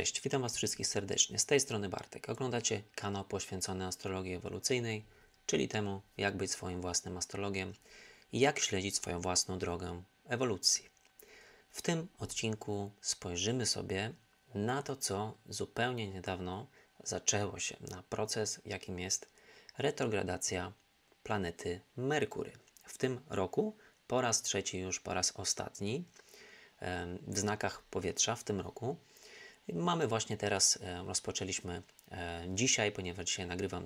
Cześć, witam Was wszystkich serdecznie. Z tej strony Bartek. Oglądacie kanał poświęcony astrologii ewolucyjnej, czyli temu, jak być swoim własnym astrologiem i jak śledzić swoją własną drogę ewolucji. W tym odcinku spojrzymy sobie na to, co zupełnie niedawno zaczęło się, na proces, jakim jest retrogradacja planety Merkury. W tym roku po raz trzeci, już po raz ostatni w znakach powietrza w tym roku. Mamy właśnie teraz, rozpoczęliśmy dzisiaj, ponieważ dzisiaj nagrywam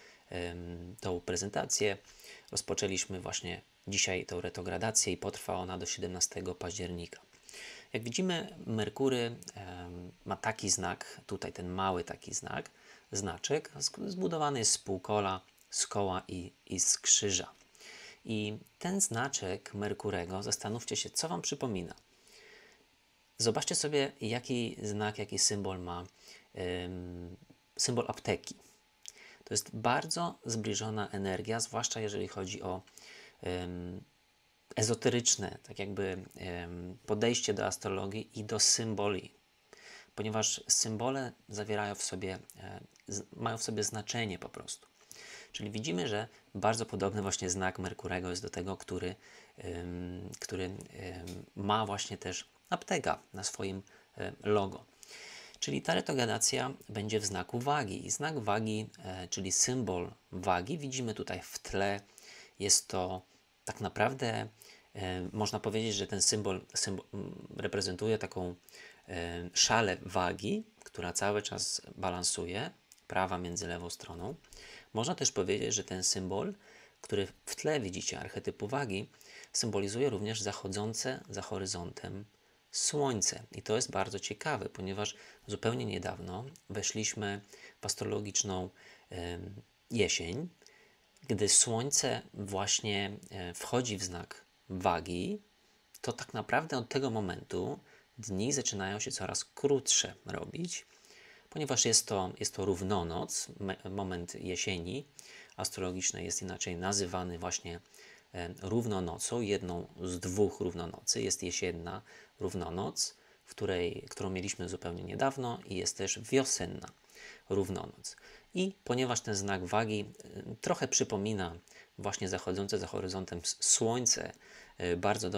tą prezentację, rozpoczęliśmy właśnie dzisiaj tą retrogradację i potrwa ona do 17 października. Jak widzimy, Merkury ma taki znak, tutaj ten mały taki znaczek, zbudowany jest z półkola, z koła i z krzyża. I ten znaczek Merkurego, zastanówcie się, co Wam przypomina. Zobaczcie sobie, jaki znak, jaki symbol ma symbol apteki. To jest bardzo zbliżona energia, zwłaszcza jeżeli chodzi o ezoteryczne, tak jakby podejście do astrologii i do symboli, ponieważ symbole zawierają w sobie, mają w sobie znaczenie po prostu. Czyli widzimy, że bardzo podobny właśnie znak Merkurego jest do tego, który ma właśnie też apteka na swoim logo. Czyli ta retrogradacja będzie w znaku wagi. I znak wagi, czyli symbol wagi, widzimy tutaj w tle. Jest to tak naprawdę, można powiedzieć, że ten symbol reprezentuje taką szalę wagi, która cały czas balansuje, prawa między lewą stroną. Można też powiedzieć, że ten symbol, który w tle widzicie, archetypu wagi, symbolizuje również zachodzące za horyzontem Słońce. I to jest bardzo ciekawe, ponieważ zupełnie niedawno weszliśmy w astrologiczną jesień, gdy Słońce właśnie wchodzi w znak wagi, to tak naprawdę od tego momentu dni zaczynają się coraz krótsze robić, ponieważ jest to równonoc, moment jesieni astrologicznej jest inaczej nazywany właśnie równonocą, jedną z dwóch równonocy. Jest jesienna równonoc, którą mieliśmy zupełnie niedawno, i jest też wiosenna równonoc. I ponieważ ten znak wagi trochę przypomina właśnie zachodzące za horyzontem Słońce, bardzo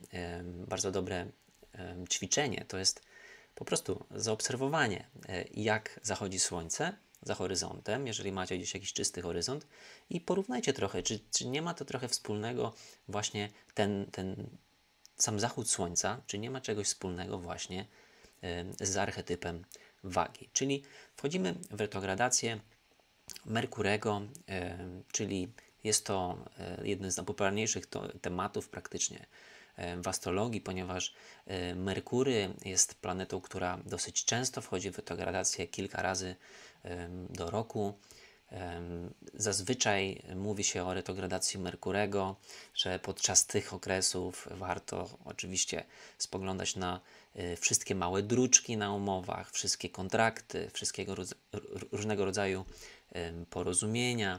dobre ćwiczenie to jest po prostu zaobserwowanie, jak zachodzi Słońce za horyzontem, jeżeli macie gdzieś jakiś czysty horyzont, i porównajcie trochę, czy nie ma to trochę wspólnego właśnie ten sam zachód Słońca, czy nie ma czegoś wspólnego właśnie z archetypem wagi. Czyli wchodzimy w retrogradację Merkurego, czyli jest to jeden z najpopularniejszych tematów praktycznie w astrologii, ponieważ Merkury jest planetą, która dosyć często wchodzi w retrogradację, kilka razy do roku. Zazwyczaj mówi się o retrogradacji Merkurego, że podczas tych okresów warto oczywiście spoglądać na wszystkie małe druczki na umowach, wszystkie kontrakty, różnego rodzaju porozumienia,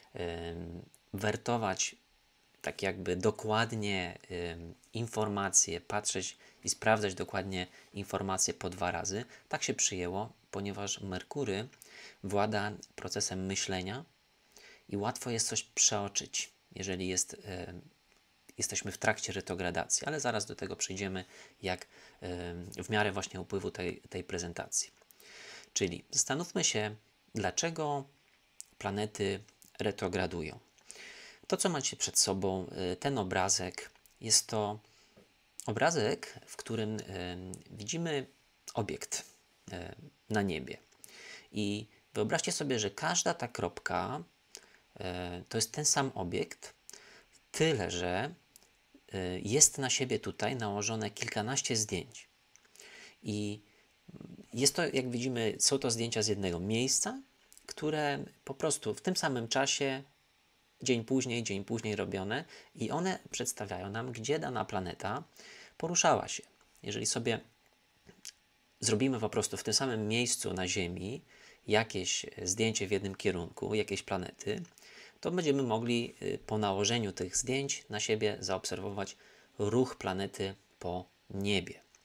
wertować tak jakby dokładnie informacje, patrzeć i sprawdzać dokładnie informacje po 2 razy. Tak się przyjęło, ponieważ Merkury włada procesem myślenia i łatwo jest coś przeoczyć, jeżeli jesteśmy w trakcie retrogradacji, ale zaraz do tego przejdziemy, jak w miarę właśnie upływu tej prezentacji. Czyli zastanówmy się, dlaczego planety retrogradują. To, co macie przed sobą, ten obrazek, jest to obrazek, w którym widzimy obiekt na niebie. I wyobraźcie sobie, że każda ta kropka to jest ten sam obiekt, tyle że jest na siebie tutaj nałożone kilkanaście zdjęć. I jest to, jak widzimy, są to zdjęcia z jednego miejsca, które po prostu w tym samym czasie, dzień później robione, i one przedstawiają nam, gdzie dana planeta poruszała się. Jeżeli sobie zrobimy po prostu w tym samym miejscu na Ziemi jakieś zdjęcie w jednym kierunku, jakiejś planety, to będziemy mogli po nałożeniu tych zdjęć na siebie zaobserwować ruch planety po niebie.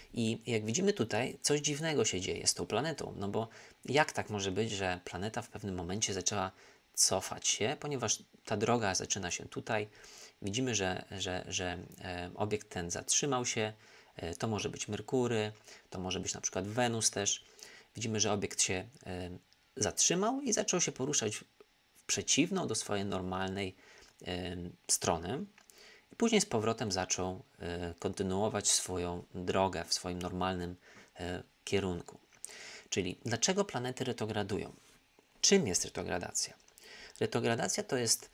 I jak widzimy tutaj, coś dziwnego się dzieje z tą planetą, no bo jak tak może być, że planeta w pewnym momencie zaczęła cofać się, ponieważ ta droga zaczyna się tutaj. Widzimy, że obiekt ten zatrzymał się, to może być Merkury, to może być na przykład Wenus też. Widzimy, że obiekt się zatrzymał i zaczął się poruszać w przeciwną do swojej normalnej strony. I później z powrotem zaczął kontynuować swoją drogę w swoim normalnym kierunku. Czyli dlaczego planety retrogradują? Czym jest retrogradacja? Retrogradacja to jest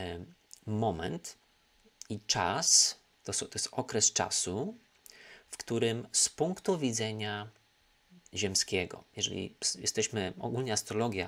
moment i czas, to jest okres czasu, w którym z punktu widzenia ziemskiego, jeżeli jesteśmy, ogólnie astrologia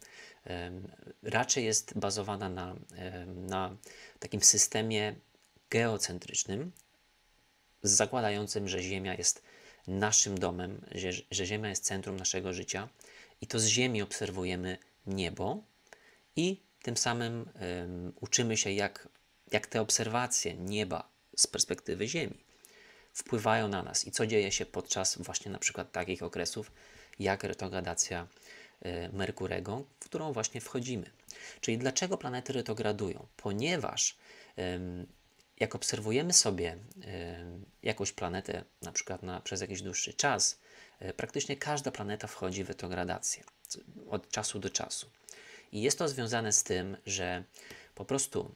raczej jest bazowana na takim systemie geocentrycznym, zakładającym, że Ziemia jest naszym domem, że Ziemia jest centrum naszego życia i to z Ziemi obserwujemy niebo i tym samym uczymy się, jak te obserwacje nieba z perspektywy Ziemi wpływają na nas i co dzieje się podczas właśnie na przykład takich okresów jak retrogradacja Merkurego, w którą właśnie wchodzimy. Czyli dlaczego planety retrogradują? Ponieważ jak obserwujemy sobie jakąś planetę, na przykład przez jakiś dłuższy czas, praktycznie każda planeta wchodzi w retrogradację od czasu do czasu. I jest to związane z tym, że po prostu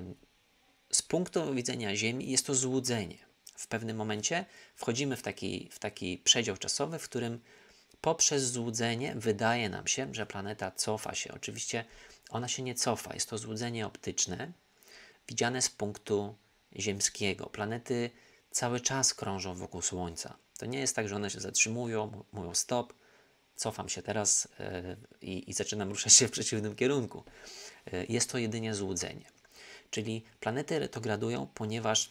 z punktu widzenia Ziemi jest to złudzenie. W pewnym momencie wchodzimy w taki przedział czasowy, w którym poprzez złudzenie wydaje nam się, że planeta cofa się. Oczywiście ona się nie cofa, jest to złudzenie optyczne, widziane z punktu ziemskiego. Planety cały czas krążą wokół Słońca. To nie jest tak, że one się zatrzymują, mówią stop, cofam się teraz i zaczynam ruszać się w przeciwnym kierunku. Jest to jedynie złudzenie. Czyli planety retrogradują, ponieważ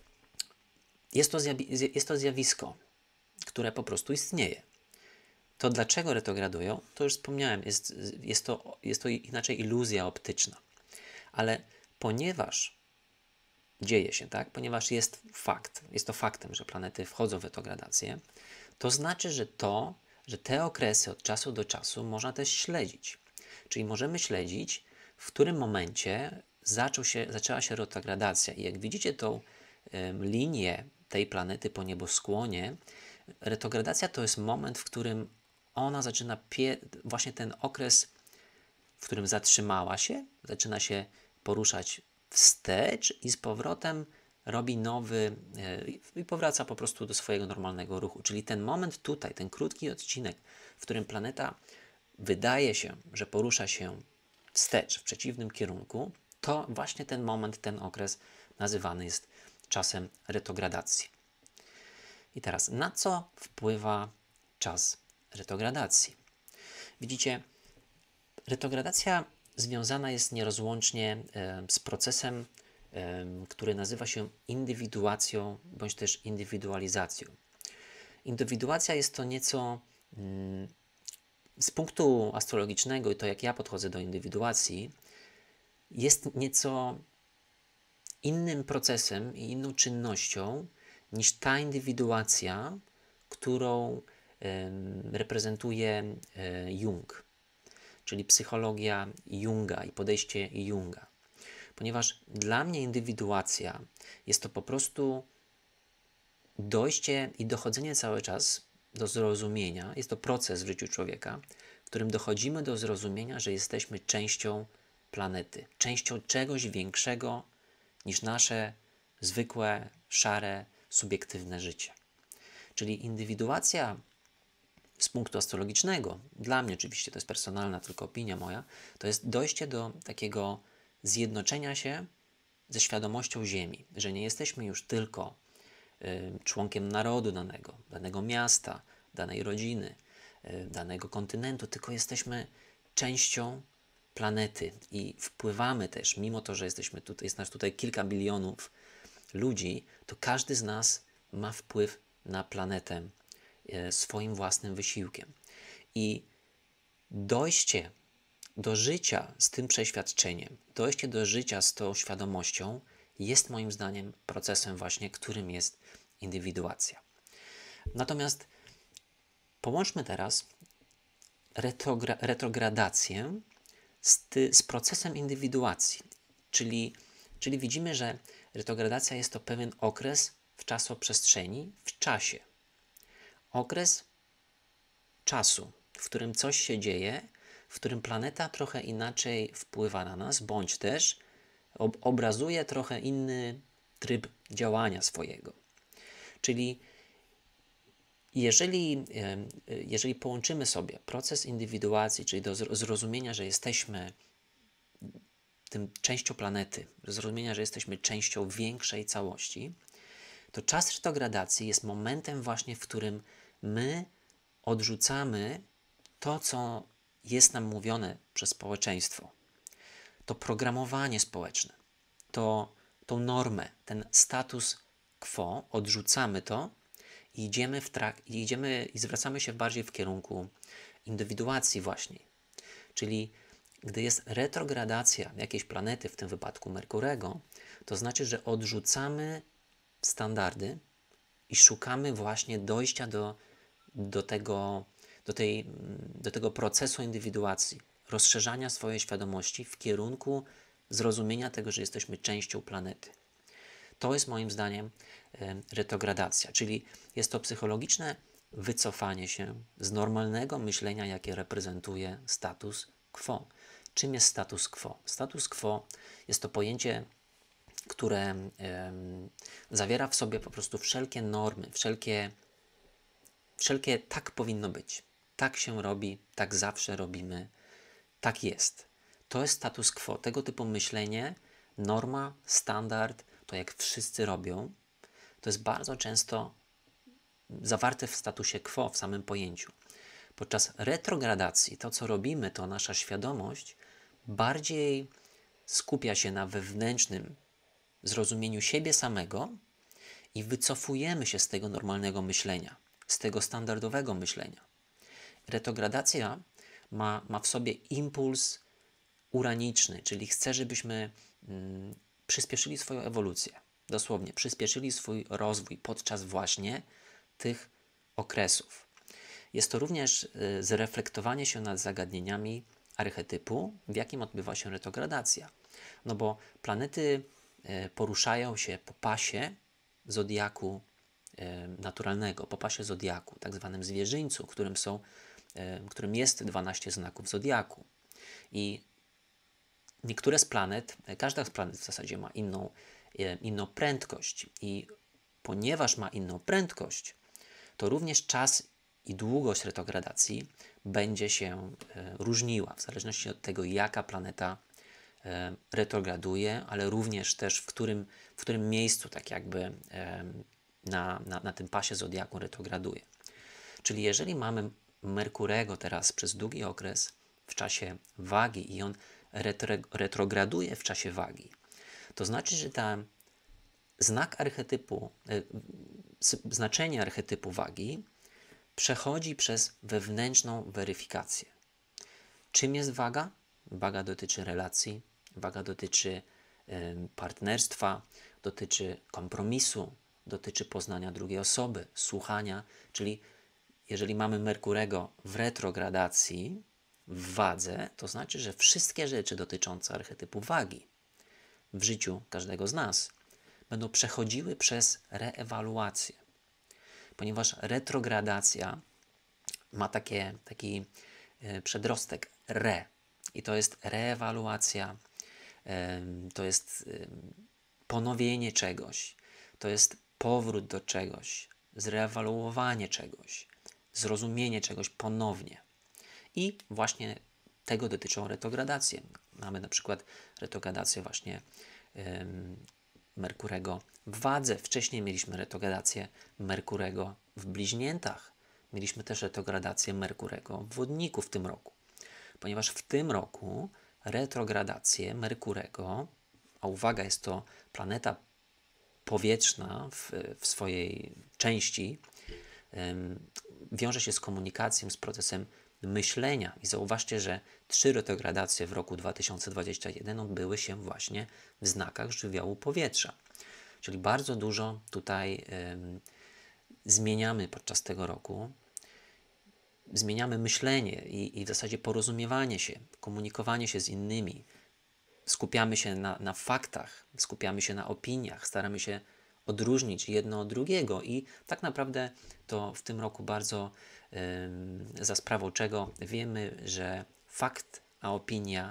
jest to zjawisko, które po prostu istnieje. To dlaczego retrogradują, to już wspomniałem, jest to inaczej iluzja optyczna. Ale ponieważ dzieje się, tak, ponieważ jest to faktem, że planety wchodzą w retrogradację, to znaczy, że te okresy od czasu do czasu można też śledzić. Czyli możemy śledzić, w którym momencie zaczęła się retrogradacja. I jak widzicie tą linię tej planety po nieboskłonie, retrogradacja to jest moment, w którym ona zaczyna właśnie ten okres, w którym zatrzymała się, zaczyna się poruszać wstecz i z powrotem robi nowy i powraca po prostu do swojego normalnego ruchu. Czyli ten moment tutaj, ten krótki odcinek, w którym planeta wydaje się, że porusza się wstecz, w przeciwnym kierunku, to właśnie ten moment, ten okres nazywany jest czasem retrogradacji. I teraz, na co wpływa czas retrogradacji? Widzicie, retrogradacja związana jest nierozłącznie z procesem, który nazywa się indywiduacją bądź też indywidualizacją. Indywiduacja jest to nieco z punktu astrologicznego i to jak ja podchodzę do indywiduacji, jest nieco innym procesem i inną czynnością niż ta indywiduacja, którą reprezentuje Jung, czyli psychologia Junga i podejście Junga. Ponieważ dla mnie indywiduacja jest to po prostu dojście i dochodzenie cały czas do zrozumienia, jest to proces w życiu człowieka, w którym dochodzimy do zrozumienia, że jesteśmy częścią planety, częścią czegoś większego niż nasze zwykłe, szare, subiektywne życie. Czyli indywiduacja z punktu astrologicznego, dla mnie oczywiście to jest personalna tylko opinia moja, to jest dojście do takiego zjednoczenia się ze świadomością Ziemi, że nie jesteśmy już tylko członkiem narodu danego miasta, danej rodziny, danego kontynentu, tylko jesteśmy częścią planety i wpływamy też, mimo to, że jest nas tutaj kilka bilionów ludzi, to każdy z nas ma wpływ na planetę swoim własnym wysiłkiem. I dojście do życia z tym przeświadczeniem, dojście do życia z tą świadomością jest moim zdaniem procesem właśnie, którym jest indywiduacja. Natomiast połączmy teraz retrogradację z procesem indywiduacji, czyli widzimy, że retrogradacja jest to pewien okres w czasoprzestrzeni, w czasie. Okres czasu, w którym coś się dzieje, w którym planeta trochę inaczej wpływa na nas, bądź też obrazuje trochę inny tryb działania swojego. Czyli jeżeli połączymy sobie proces indywiduacji, czyli do zrozumienia, że jesteśmy tym częścią planety, zrozumienia, że jesteśmy częścią większej całości, to czas retrogradacji jest momentem właśnie, w którym my odrzucamy to, co jest nam mówione przez społeczeństwo. To programowanie społeczne, tą normę, ten status quo, odrzucamy to i idziemy i zwracamy się bardziej w kierunku indywiduacji właśnie. Czyli gdy jest retrogradacja jakiejś planety, w tym wypadku Merkurego, to znaczy, że odrzucamy standardy i szukamy właśnie dojścia do tego procesu indywiduacji, rozszerzania swojej świadomości w kierunku zrozumienia tego, że jesteśmy częścią planety. To jest moim zdaniem retrogradacja, czyli jest to psychologiczne wycofanie się z normalnego myślenia, jakie reprezentuje status quo. Czym jest status quo? Status quo jest to pojęcie, które zawiera w sobie po prostu wszelkie normy, wszelkie tak powinno być, tak się robi, tak zawsze robimy, tak jest. To jest status quo. Tego typu myślenie, norma, standard, to jak wszyscy robią, to jest bardzo często zawarte w statusie quo, w samym pojęciu. Podczas retrogradacji to, co robimy, to nasza świadomość bardziej skupia się na wewnętrznym zrozumieniu siebie samego i wycofujemy się z tego normalnego myślenia, z tego standardowego myślenia. Retrogradacja ma w sobie impuls uraniczny, czyli chce, żebyśmy przyspieszyli swoją ewolucję. Dosłownie, przyspieszyli swój rozwój podczas właśnie tych okresów. Jest to również zreflektowanie się nad zagadnieniami archetypu, w jakim odbywa się retrogradacja. No bo planety poruszają się po pasie zodiaku naturalnego, po pasie zodiaku, tak zwanym zwierzyńcu, którym jest 12 znaków zodiaku. I niektóre z planet, każda z planet w zasadzie ma inną prędkość i ponieważ ma inną prędkość, to również czas i długość retrogradacji będzie się różniła w zależności od tego, jaka planeta retrograduje, ale również też w którym miejscu tak jakby na tym pasie zodiaku retrograduje. Czyli jeżeli mamy Merkurego teraz przez długi okres w czasie wagi i on retrograduje w czasie wagi, to znaczy, że znaczenie archetypu wagi przechodzi przez wewnętrzną weryfikację. Czym jest waga? Waga dotyczy relacji, waga dotyczy partnerstwa, dotyczy kompromisu, dotyczy poznania drugiej osoby, słuchania, czyli jeżeli mamy Merkurego w retrogradacji, w wadze, to znaczy, że wszystkie rzeczy dotyczące archetypu wagi w życiu każdego z nas będą przechodziły przez reewaluację. Ponieważ retrogradacja ma taki przedrostek re. I to jest reewaluacja, to jest ponowienie czegoś, to jest powrót do czegoś, zreewaluowanie czegoś, zrozumienie czegoś ponownie. I właśnie tego dotyczą retrogradacje. Mamy na przykład retrogradację właśnie Merkurego w wadze. Wcześniej mieliśmy retrogradację Merkurego w bliźniętach. Mieliśmy też retrogradację Merkurego w Wodniku w tym roku. Ponieważ w tym roku retrogradację Merkurego, a uwaga, jest to planeta powietrzna w swojej części, wiąże się z komunikacją, z procesem myślenia. I zauważcie, że 3 retrogradacje w roku 2021 odbyły się właśnie w znakach żywiołu powietrza. Czyli bardzo dużo tutaj zmieniamy podczas tego roku, zmieniamy myślenie i w zasadzie porozumiewanie się, komunikowanie się z innymi. Skupiamy się na faktach, skupiamy się na opiniach, staramy się odróżnić jedno od drugiego i tak naprawdę to w tym roku bardzo za sprawą czego wiemy, że fakt a opinia,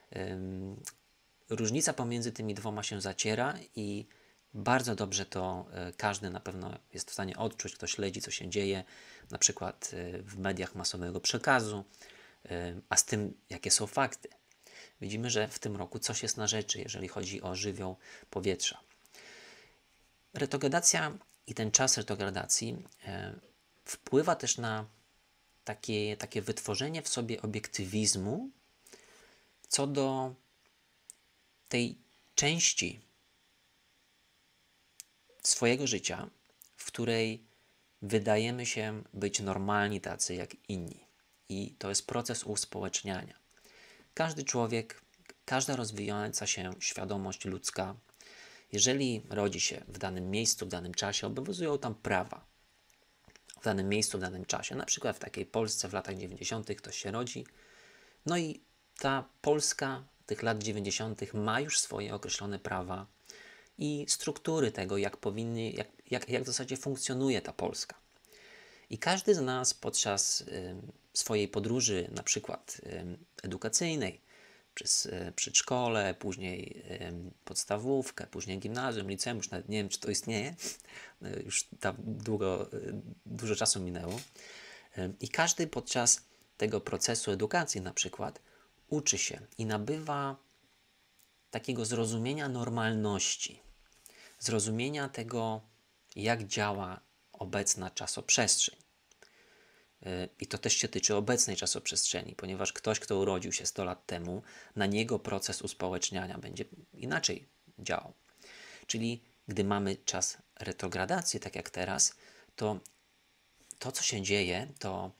różnica pomiędzy tymi dwoma się zaciera i bardzo dobrze to każdy na pewno jest w stanie odczuć, kto śledzi, co się dzieje, na przykład w mediach masowego przekazu, a z tym, jakie są fakty. Widzimy, że w tym roku coś jest na rzeczy, jeżeli chodzi o żywioł powietrza. Retrogradacja i ten czas retrogradacji wpływa też na takie wytworzenie w sobie obiektywizmu co do tej części swojego życia, w której wydajemy się być normalni tacy jak inni. I to jest proces uspołeczniania. Każdy człowiek, każda rozwijająca się świadomość ludzka, jeżeli rodzi się w danym miejscu, w danym czasie, obowiązują tam prawa. W danym miejscu, w danym czasie. Na przykład w takiej Polsce w latach 90. ktoś się rodzi. No i ta Polska tych lat 90. ma już swoje określone prawa i struktury tego, jak w zasadzie funkcjonuje ta Polska. I każdy z nas podczas swojej podróży, na przykład edukacyjnej, przez przedszkole, później podstawówkę, później gimnazjum, liceum, już nawet nie wiem, czy to istnieje, już dużo czasu minęło. I każdy podczas tego procesu edukacji na przykład uczy się i nabywa takiego zrozumienia normalności, zrozumienia tego, jak działa obecna czasoprzestrzeń. I to też się tyczy obecnej czasoprzestrzeni, ponieważ ktoś, kto urodził się 100 lat temu, na niego proces uspołeczniania będzie inaczej działał. Czyli gdy mamy czas retrogradacji, tak jak teraz, to co się dzieje, to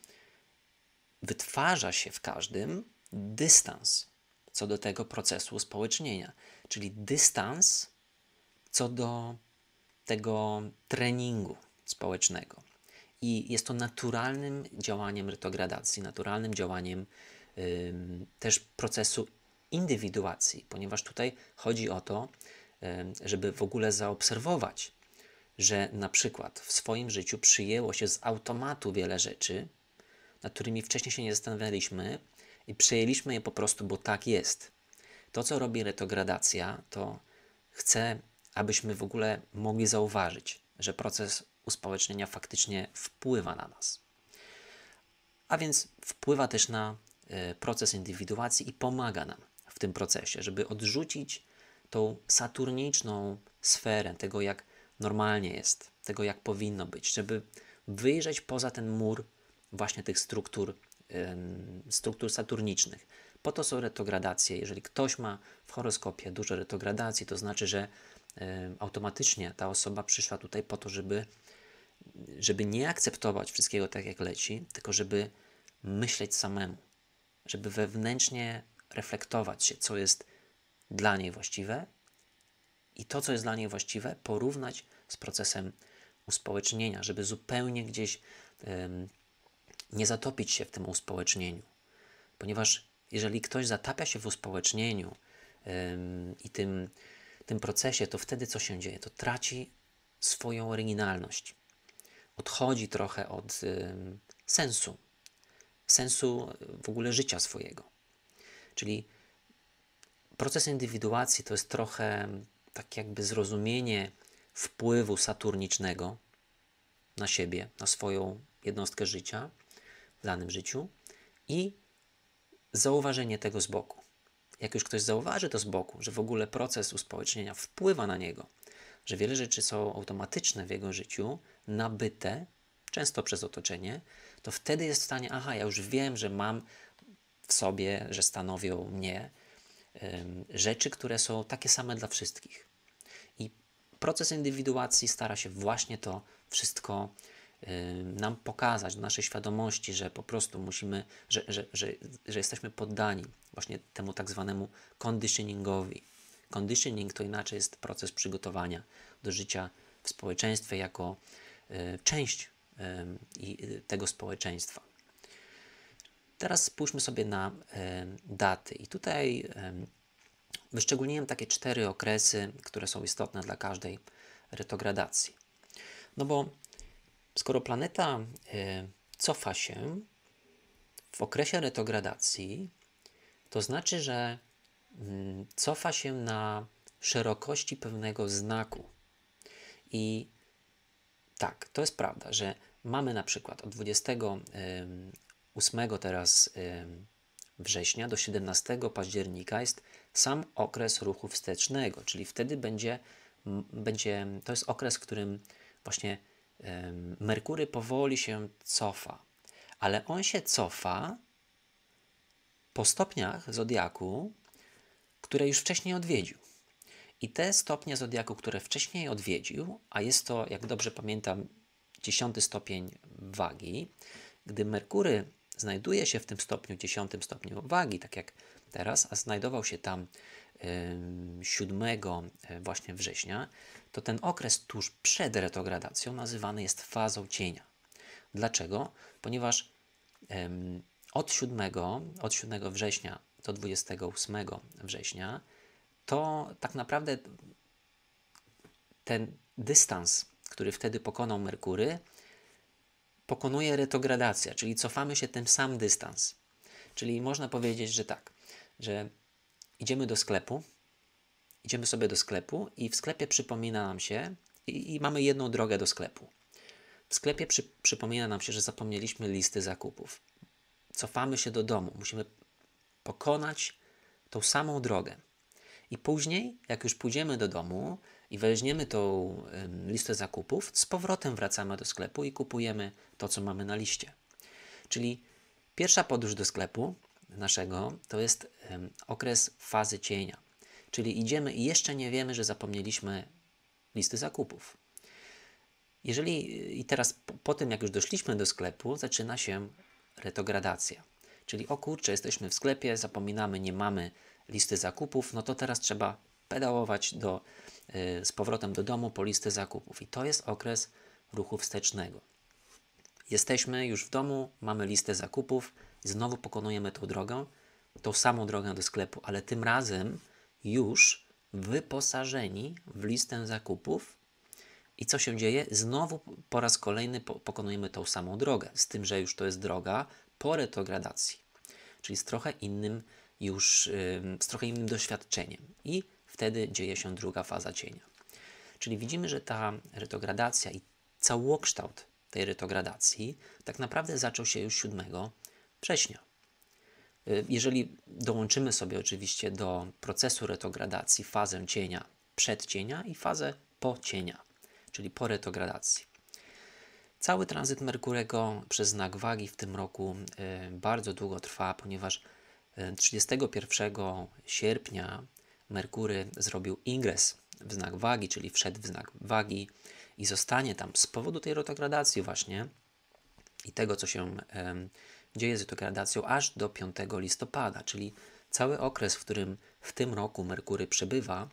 wytwarza się w każdym dystans co do tego procesu uspołecznienia, czyli dystans co do tego treningu społecznego. I jest to naturalnym działaniem retrogradacji, naturalnym działaniem też procesu indywiduacji, ponieważ tutaj chodzi o to, żeby w ogóle zaobserwować, że na przykład w swoim życiu przyjęło się z automatu wiele rzeczy, nad którymi wcześniej się nie zastanawialiśmy i przyjęliśmy je po prostu, bo tak jest. To, co robi retrogradacja, to chce, abyśmy w ogóle mogli zauważyć, że proces uspołecznienia faktycznie wpływa na nas. A więc wpływa też na proces indywiduacji i pomaga nam w tym procesie, żeby odrzucić tą saturniczną sferę tego, jak normalnie jest, tego, jak powinno być, żeby wyjrzeć poza ten mur właśnie tych struktur saturnicznych. Po to są retrogradacje. Jeżeli ktoś ma w horoskopie dużo retrogradacji, to znaczy, że automatycznie ta osoba przyszła tutaj po to, żeby nie akceptować wszystkiego tak, jak leci, tylko żeby myśleć samemu, żeby wewnętrznie reflektować się, co jest dla niej właściwe i to, co jest dla niej właściwe, porównać z procesem uspołecznienia, żeby zupełnie gdzieś nie zatopić się w tym uspołecznieniu. Ponieważ jeżeli ktoś zatapia się w uspołecznieniu i tym procesie, to wtedy co się dzieje? To traci swoją oryginalność. Odchodzi trochę od sensu w ogóle życia swojego. Czyli proces indywiduacji to jest trochę tak jakby zrozumienie wpływu saturnicznego na siebie, na swoją jednostkę życia w danym życiu i zauważenie tego z boku. Jak już ktoś zauważy to z boku, że w ogóle proces uspołecznienia wpływa na niego, że wiele rzeczy są automatyczne w jego życiu, nabyte, często przez otoczenie, to wtedy jest w stanie, ja już wiem, że mam w sobie, że stanowią mnie rzeczy, które są takie same dla wszystkich. I proces indywiduacji stara się właśnie to wszystko nam pokazać, do naszej świadomości, że po prostu musimy, że jesteśmy poddani właśnie temu tak zwanemu conditioningowi. Conditioning to inaczej jest proces przygotowania do życia w społeczeństwie jako część i tego społeczeństwa. Teraz spójrzmy sobie na daty i tutaj wyszczególniłem takie 4 okresy, które są istotne dla każdej retrogradacji. No bo skoro planeta cofa się w okresie retrogradacji, to znaczy, że cofa się na szerokości pewnego znaku. I tak, to jest prawda, że mamy na przykład od 28 teraz września do 17 października jest sam okres ruchu wstecznego, czyli wtedy to jest okres, w którym właśnie Merkury powoli się cofa, ale on się cofa po stopniach zodiaku, które już wcześniej odwiedził. I te stopnie zodiaku, które wcześniej odwiedził, a jest to, jak dobrze pamiętam, 10 stopień wagi, gdy Merkury znajduje się w tym stopniu, 10 stopniu wagi, tak jak teraz, a znajdował się tam 7 właśnie września, to ten okres tuż przed retrogradacją nazywany jest fazą cienia. Dlaczego? Ponieważ od 7 września do 28 września to tak naprawdę ten dystans, który wtedy pokonał Merkury, pokonuje retrogradacja, czyli cofamy się ten sam dystans. Czyli można powiedzieć, że tak, że idziemy sobie do sklepu i w sklepie przypomina nam się i mamy jedną drogę do sklepu. W sklepie przypomina nam się, że zapomnieliśmy listy zakupów. Cofamy się do domu, musimy pokonać tą samą drogę. I później, jak już pójdziemy do domu i weźmiemy tą listę zakupów, z powrotem wracamy do sklepu i kupujemy to, co mamy na liście. Czyli pierwsza podróż do sklepu naszego to jest okres fazy cienia. Czyli idziemy i jeszcze nie wiemy, że zapomnieliśmy listy zakupów. I teraz po tym, jak już doszliśmy do sklepu, zaczyna się retrogradacja. Czyli o kurczę, jesteśmy w sklepie, zapominamy, nie mamy listy zakupów, no to teraz trzeba pedałować z powrotem do domu po listę zakupów. I to jest okres ruchu wstecznego. Jesteśmy już w domu, mamy listę zakupów, znowu pokonujemy tą samą drogę do sklepu, ale tym razem już wyposażeni w listę zakupów. I co się dzieje? Znowu po raz kolejny pokonujemy tą samą drogę, z tym, że już to jest droga po retrogradacji, czyli z trochę innym doświadczeniem. I wtedy dzieje się druga faza cienia. Czyli widzimy, że ta retrogradacja i całokształt tej retrogradacji tak naprawdę zaczął się już 7 września. Jeżeli dołączymy sobie oczywiście do procesu retrogradacji fazę cienia, przedcienia i fazę pocienia, czyli po retrogradacji. Cały tranzyt Merkurego przez znak wagi w tym roku bardzo długo trwa, ponieważ 31 sierpnia Merkury zrobił ingres w znak wagi, czyli wszedł w znak wagi i zostanie tam z powodu tej retrogradacji właśnie i tego, co się dzieje z retrogradacją aż do 5 listopada, czyli cały okres, w którym w tym roku Merkury przebywa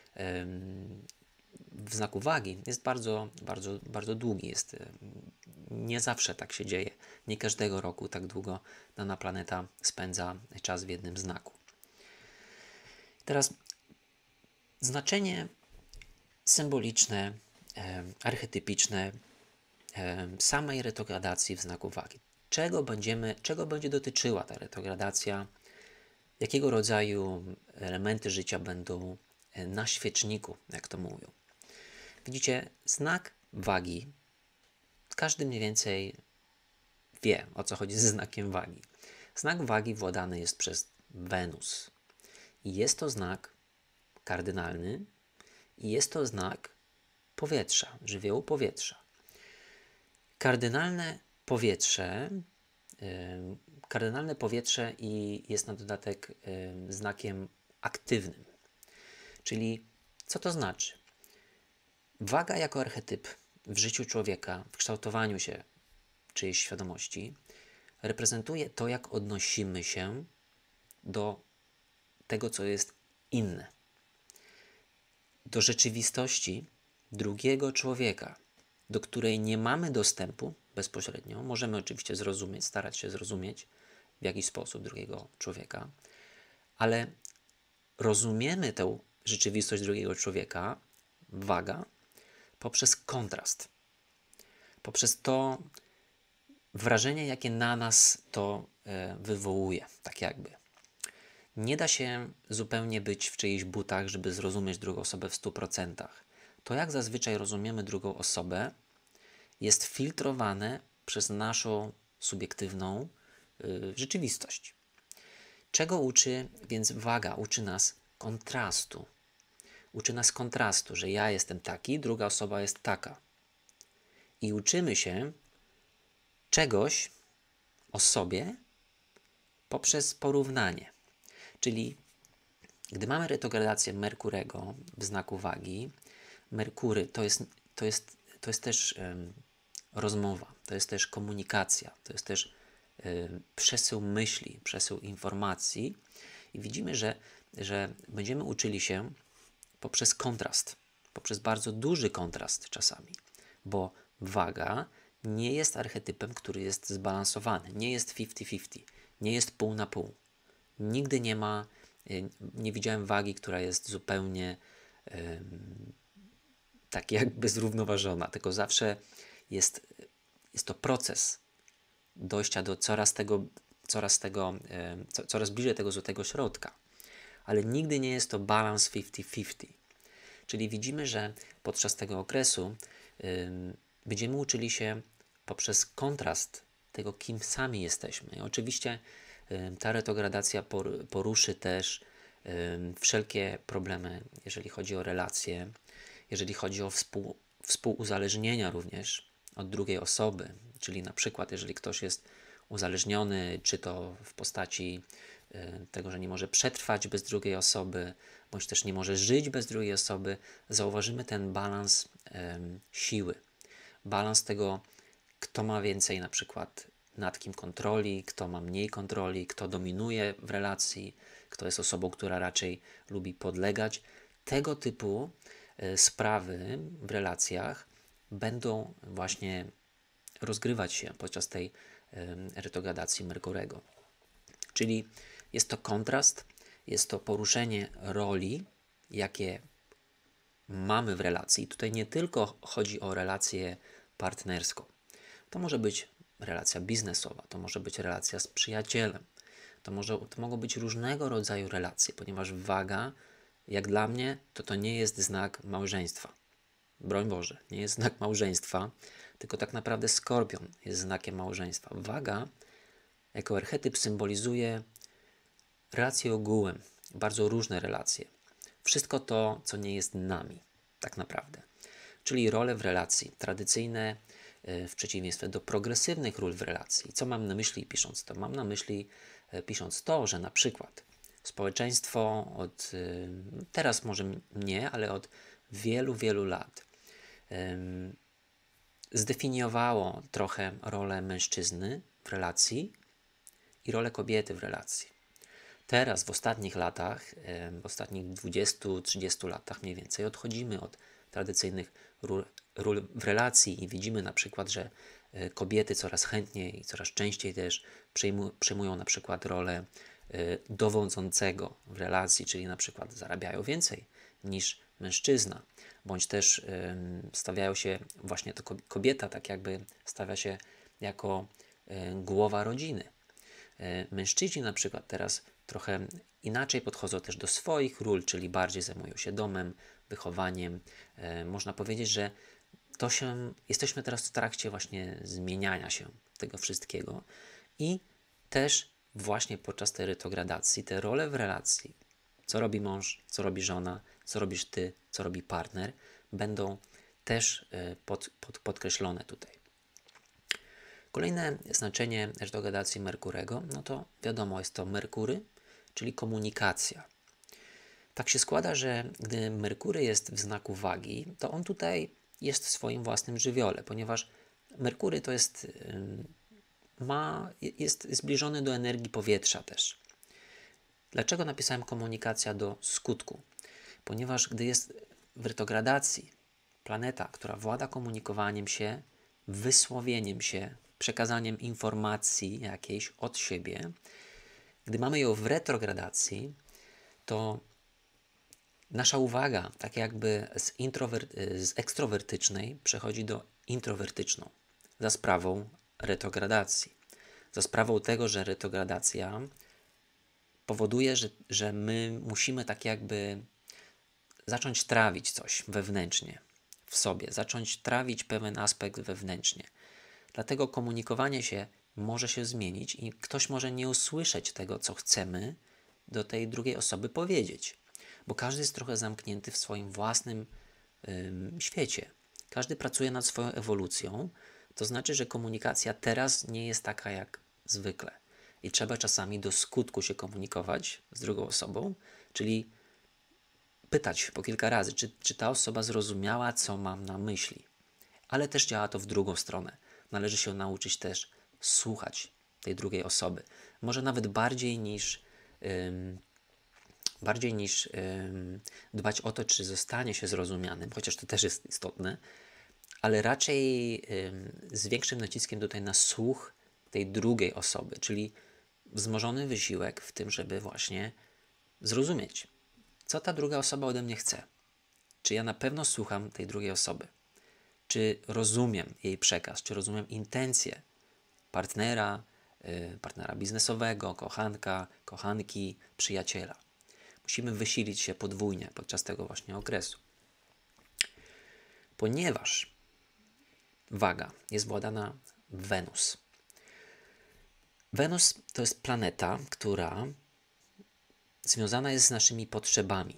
w znaku wagi, jest bardzo, bardzo, bardzo długi. Nie zawsze tak się dzieje. Nie każdego roku tak długo dana planeta spędza czas w jednym znaku. Teraz znaczenie symboliczne, archetypiczne samej retrogradacji w znaku wagi. Czego będzie dotyczyła ta retrogradacja? Jakiego rodzaju elementy życia będą na świeczniku, jak to mówią? Widzicie, znak wagi, każdy mniej więcej wie, o co chodzi ze znakiem wagi. Znak wagi władany jest przez Wenus. I jest to znak kardynalny i jest to znak powietrza, żywiołu powietrza. Kardynalne powietrze i jest na dodatek znakiem aktywnym. Czyli co to znaczy? Waga jako archetyp w życiu człowieka, w kształtowaniu się czyjejś świadomości, reprezentuje to, jak odnosimy się do tego, co jest inne. Do rzeczywistości drugiego człowieka, do której nie mamy dostępu, bezpośrednio. Możemy oczywiście zrozumieć, starać się zrozumieć w jakiś sposób drugiego człowieka, ale rozumiemy tę rzeczywistość drugiego człowieka, waga, poprzez kontrast. Poprzez to wrażenie, jakie na nas to wywołuje, tak jakby. Nie da się zupełnie być w czyichś butach, żeby zrozumieć drugą osobę w 100%. To, jak zazwyczaj rozumiemy drugą osobę, jest filtrowane przez naszą subiektywną rzeczywistość. Czego uczy więc waga? Uczy nas kontrastu. Uczy nas kontrastu, że ja jestem taki, druga osoba jest taka. I uczymy się czegoś o sobie poprzez porównanie. Czyli gdy mamy retrogradację Merkurego w znaku wagi, Merkury to jest też rozmowa, to jest też komunikacja, to jest też przesył myśli, przesył informacji i widzimy, że będziemy uczyli się poprzez kontrast, poprzez bardzo duży kontrast czasami, bo waga nie jest archetypem, który jest zbalansowany, nie jest 50-50, nie jest pół na pół. Nigdy nie widziałem wagi, która jest zupełnie tak jakby zrównoważona, tylko zawsze jest to proces dojścia do coraz bliżej tego złotego środka. Ale nigdy nie jest to balans 50-50. Czyli widzimy, że podczas tego okresu będziemy uczyli się poprzez kontrast tego, kim sami jesteśmy. I oczywiście ta retrogradacja poruszy też wszelkie problemy, jeżeli chodzi o relacje, jeżeli chodzi o współuzależnienia również od drugiej osoby, czyli na przykład jeżeli ktoś jest uzależniony, czy to w postaci tego, że nie może przetrwać bez drugiej osoby, bądź też nie może żyć bez drugiej osoby, zauważymy ten balans siły, balans tego, kto ma więcej na przykład nad kim kontroli, kto ma mniej kontroli, kto dominuje w relacji, kto jest osobą, która raczej lubi podlegać. Tego typu sprawy w relacjach będą właśnie rozgrywać się podczas tej retrogradacji Merkurego. Czyli jest to kontrast, jest to poruszenie roli, jakie mamy w relacji. I tutaj nie tylko chodzi o relację partnerską. To może być relacja biznesowa, to może być relacja z przyjacielem, to mogą być różnego rodzaju relacje, ponieważ waga, jak dla mnie, to nie jest znak małżeństwa. Broń Boże, nie jest znak małżeństwa, tylko tak naprawdę Skorpion jest znakiem małżeństwa. Waga jako archetyp symbolizuje relacje ogółem, bardzo różne relacje. Wszystko to, co nie jest nami, tak naprawdę. Czyli role w relacji, tradycyjne w przeciwieństwie do progresywnych ról w relacji. Co mam na myśli pisząc to? Mam na myśli pisząc to, że na przykład społeczeństwo teraz może nie, ale od wielu, wielu lat zdefiniowało trochę rolę mężczyzny w relacji i rolę kobiety w relacji. Teraz w ostatnich latach, w ostatnich 20-30 latach mniej więcej odchodzimy od tradycyjnych ról w relacji i widzimy na przykład, że kobiety coraz chętniej i coraz częściej też przejmują na przykład rolę dowodzącego w relacji, czyli na przykład zarabiają więcej niż mężczyzna, bądź też stawiają się, właśnie to kobieta tak jakby stawia się jako głowa rodziny. Mężczyźni na przykład teraz trochę inaczej podchodzą też do swoich ról, czyli bardziej zajmują się domem, wychowaniem. Można powiedzieć, że jesteśmy teraz w trakcie właśnie zmieniania się tego wszystkiego i też właśnie podczas tej retrogradacji te role w relacji, co robi mąż, co robi żona, co robisz ty, co robi partner, będą też podkreślone tutaj. Kolejne znaczenie retrogradacji Merkurego, no to wiadomo, jest to Merkury, czyli komunikacja. Tak się składa, że gdy Merkury jest w znaku wagi, to on tutaj jest w swoim własnym żywiole, ponieważ Merkury to jest zbliżony do energii powietrza też. Dlaczego napisałem komunikacja do skutku? Ponieważ gdy jest w retrogradacji planeta, która włada komunikowaniem się, wysłowieniem się, przekazaniem informacji jakiejś od siebie. Gdy mamy ją w retrogradacji, to nasza uwaga tak jakby z ekstrowertycznej przechodzi do introwertyczną za sprawą retrogradacji. Za sprawą tego, że retrogradacja powoduje, że my musimy tak jakby zacząć trawić coś wewnętrznie w sobie, zacząć trawić pewien aspekt wewnętrznie. Dlatego komunikowanie się może się zmienić i ktoś może nie usłyszeć tego, co chcemy do tej drugiej osoby powiedzieć, bo każdy jest trochę zamknięty w swoim własnym świecie. Każdy pracuje nad swoją ewolucją, to znaczy, że komunikacja teraz nie jest taka jak zwykle i trzeba czasami do skutku się komunikować z drugą osobą, czyli pytać po kilka razy, czy ta osoba zrozumiała, co mam na myśli. Ale też działa to w drugą stronę. Należy się nauczyć też słuchać tej drugiej osoby. Może nawet bardziej niż dbać o to, czy zostanie się zrozumianym, chociaż to też jest istotne, ale raczej z większym naciskiem tutaj na słuch tej drugiej osoby, czyli wzmożony wysiłek w tym, żeby właśnie zrozumieć, co ta druga osoba ode mnie chce. Czy ja na pewno słucham tej drugiej osoby? Czy rozumiem jej przekaz? Czy rozumiem intencje partnera, partnera biznesowego, kochanka, kochanki, przyjaciela? Musimy wysilić się podwójnie podczas tego właśnie okresu. Ponieważ waga jest władana Wenus. Wenus to jest planeta, która związana jest z naszymi potrzebami.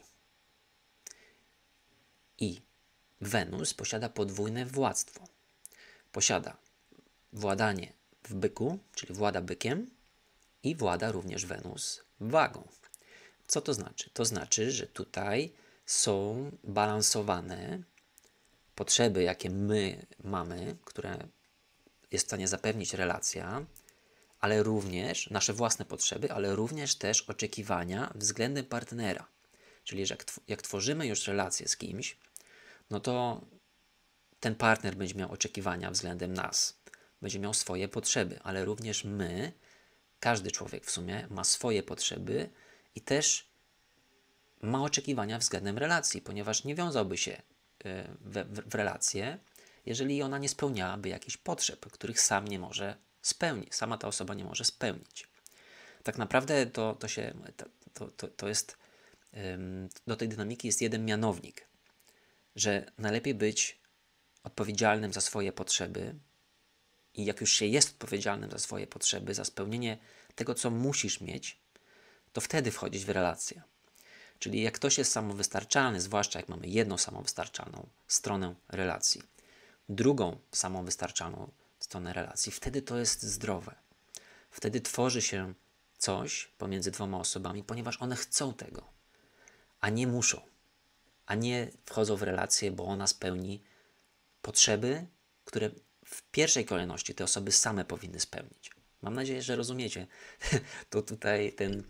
I Wenus posiada podwójne władztwo. Posiada władanie w byku, czyli włada bykiem i włada również Wenus wagą. Co to znaczy? To znaczy, że tutaj są balansowane potrzeby, jakie my mamy, które jest w stanie zapewnić relacja, ale również nasze własne potrzeby, ale również też oczekiwania względem partnera. Czyli że jak tworzymy już relację z kimś, no to ten partner będzie miał oczekiwania względem nas, będzie miał swoje potrzeby, ale również my, każdy człowiek w sumie ma swoje potrzeby i też ma oczekiwania względem relacji, ponieważ nie wiązałby się w relację, jeżeli ona nie spełniałaby jakichś potrzeb, których sam nie może spełnić, sama ta osoba nie może spełnić. Tak naprawdę to jest, do tej dynamiki jest jeden mianownik, że najlepiej być odpowiedzialnym za swoje potrzeby i jak już się jest odpowiedzialnym za swoje potrzeby, za spełnienie tego, co musisz mieć, to wtedy wchodzić w relację. Czyli jak ktoś jest samowystarczalny, zwłaszcza jak mamy jedną samowystarczalną stronę relacji, drugą samowystarczalną stronę relacji, wtedy to jest zdrowe. Wtedy tworzy się coś pomiędzy dwoma osobami, ponieważ one chcą tego, a nie muszą, a nie wchodzą w relację, bo ona spełni potrzeby, które w pierwszej kolejności te osoby same powinny spełnić. Mam nadzieję, że rozumiecie. To tutaj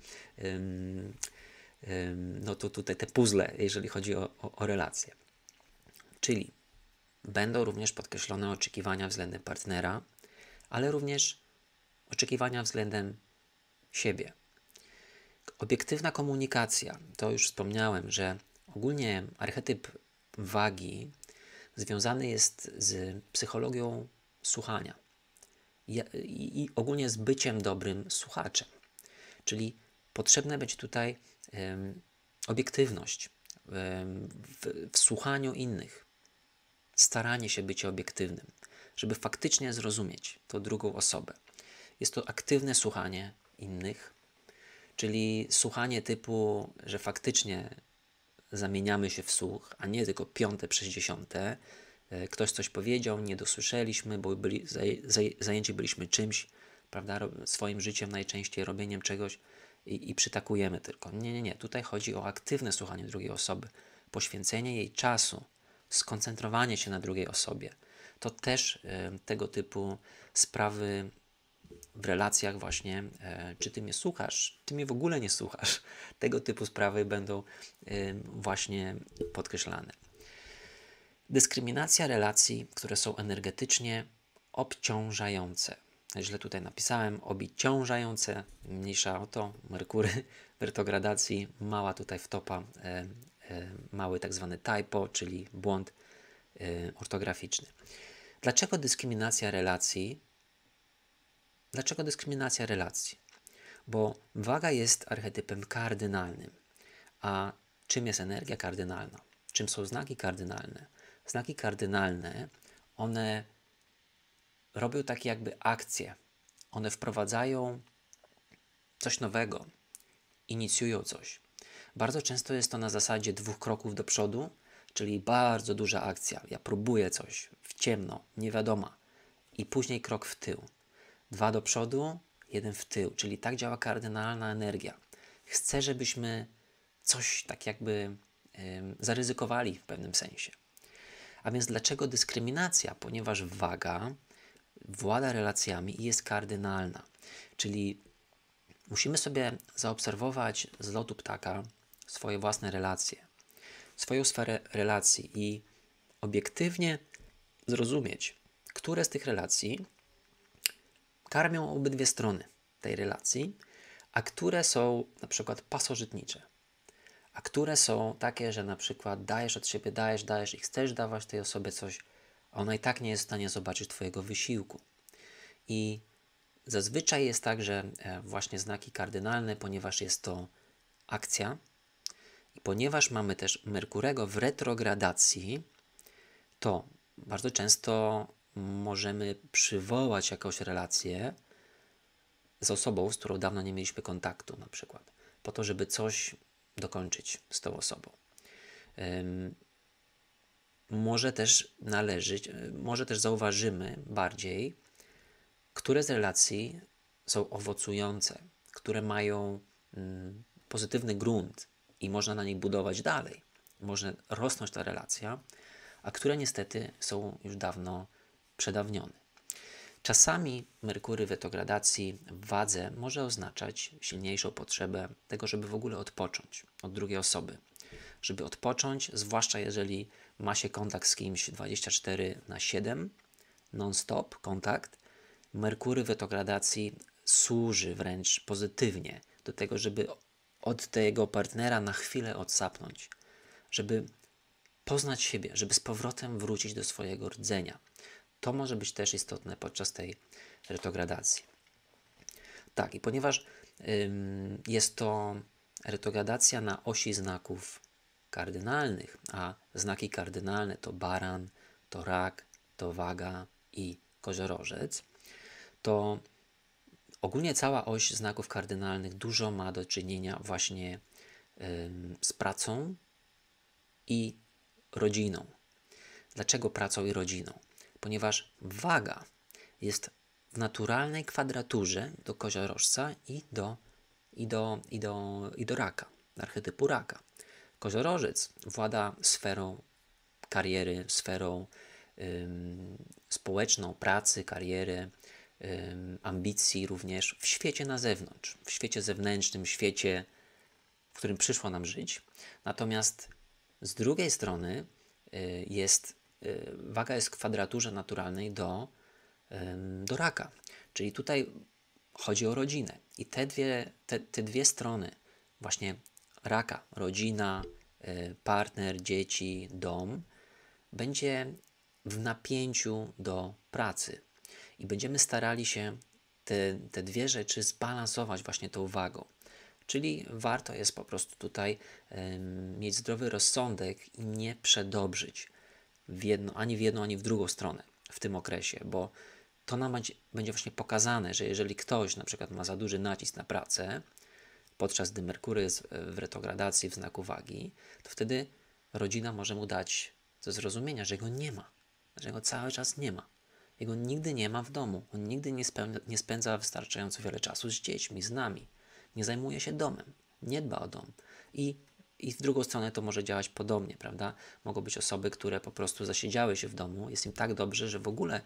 te puzzle, jeżeli chodzi o relacje. Czyli będą również podkreślone oczekiwania względem partnera, ale również oczekiwania względem siebie. Obiektywna komunikacja. To już wspomniałem, że ogólnie archetyp wagi związany jest z psychologią słuchania i ogólnie z byciem dobrym słuchaczem. Czyli potrzebna będzie tutaj obiektywność w słuchaniu innych, staranie się być obiektywnym, żeby faktycznie zrozumieć tą drugą osobę. Jest to aktywne słuchanie innych, czyli słuchanie typu, że faktycznie zamieniamy się w słuch, a nie tylko piąte przez dziesiąte. Ktoś coś powiedział, nie dosłyszeliśmy, bo zajęci byliśmy czymś, prawda, swoim życiem najczęściej, robieniem czegoś i przytakujemy tylko. Nie. Tutaj chodzi o aktywne słuchanie drugiej osoby, poświęcenie jej czasu, skoncentrowanie się na drugiej osobie. To też tego typu sprawy w relacjach właśnie, czy ty mnie słuchasz, ty mnie w ogóle nie słuchasz. Tego typu sprawy będą właśnie podkreślane. Dyskryminacja relacji, które są energetycznie obciążające. Źle tutaj napisałem, obciążające, mniejsza o to, Merkury w retrogradacji, mała tutaj wtopa, mały tak zwany typo, czyli błąd ortograficzny. Dlaczego dyskryminacja relacji? Dlaczego dyskryminacja relacji? Bo waga jest archetypem kardynalnym. A czym jest energia kardynalna? Czym są znaki kardynalne? Znaki kardynalne, one robią takie jakby akcje. One wprowadzają coś nowego, inicjują coś. Bardzo często jest to na zasadzie 2 kroków do przodu, czyli bardzo duża akcja. Ja próbuję coś w ciemno, nie wiadomo. I później krok w tył. 2 do przodu, 1 w tył. Czyli tak działa kardynalna energia. Chcę, żebyśmy coś tak jakby zaryzykowali w pewnym sensie. A więc dlaczego dyskryminacja? Ponieważ waga włada relacjami i jest kardynalna. Czyli musimy sobie zaobserwować z lotu ptaka swoje własne relacje, swoją sferę relacji i obiektywnie zrozumieć, które z tych relacji karmią obydwie strony tej relacji, a które są na przykład pasożytnicze, a które są takie, że na przykład dajesz od siebie, dajesz i chcesz dawać tej osobie coś, a ona i tak nie jest w stanie zobaczyć Twojego wysiłku. I zazwyczaj jest tak, że właśnie znaki kardynalne, ponieważ jest to akcja i ponieważ mamy też Merkurego w retrogradacji, to bardzo często możemy przywołać jakąś relację z osobą, z którą dawno nie mieliśmy kontaktu na przykład, po to, żeby coś dokończyć z tą osobą. Może też zauważymy bardziej, które z relacji są owocujące, które mają pozytywny grunt i można na nich budować dalej. Może rosnąć ta relacja, a które niestety są już dawno przedawnione. Czasami Merkury w retrogradacji w wadze może oznaczać silniejszą potrzebę tego, żeby w ogóle odpocząć od drugiej osoby. Żeby odpocząć, zwłaszcza jeżeli ma się kontakt z kimś 24/7, non-stop kontakt, Merkury w retrogradacji służy wręcz pozytywnie do tego, żeby od tego partnera na chwilę odsapnąć, żeby poznać siebie, żeby z powrotem wrócić do swojego rdzenia. To może być też istotne podczas tej retrogradacji. Tak, i ponieważ jest to retrogradacja na osi znaków kardynalnych, a znaki kardynalne to baran, to rak, to waga i koziorożec, to ogólnie cała oś znaków kardynalnych dużo ma do czynienia właśnie z pracą i rodziną. Dlaczego pracą i rodziną? Ponieważ waga jest w naturalnej kwadraturze do koziorożca i do raka, archetypu raka. Koziorożec włada sferą kariery, sferą społeczną, pracy, kariery, ambicji również w świecie na zewnątrz, w świecie zewnętrznym, świecie, w którym przyszło nam żyć. Natomiast z drugiej strony waga jest w kwadraturze naturalnej do raka. Czyli tutaj chodzi o rodzinę. I te dwie strony, właśnie raka, rodzina, partner, dzieci, dom, będzie w napięciu do pracy. I będziemy starali się te dwie rzeczy zbalansować właśnie tą wagą. Czyli warto jest po prostu tutaj mieć zdrowy rozsądek i nie przedobrzyć ani w jedną, ani w drugą stronę w tym okresie, bo to nam będzie właśnie pokazane, że jeżeli ktoś na przykład ma za duży nacisk na pracę, podczas gdy Merkury jest w retrogradacji w znaku wagi, to wtedy rodzina może mu dać do zrozumienia, że go nie ma, że go cały czas nie ma. Jego nigdy nie ma w domu, on nigdy nie spędza wystarczająco wiele czasu z dziećmi, z nami, nie zajmuje się domem, nie dba o dom. I w drugą stronę to może działać podobnie, prawda? Mogą być osoby, które po prostu zasiedziały się w domu, jest im tak dobrze, że w ogóle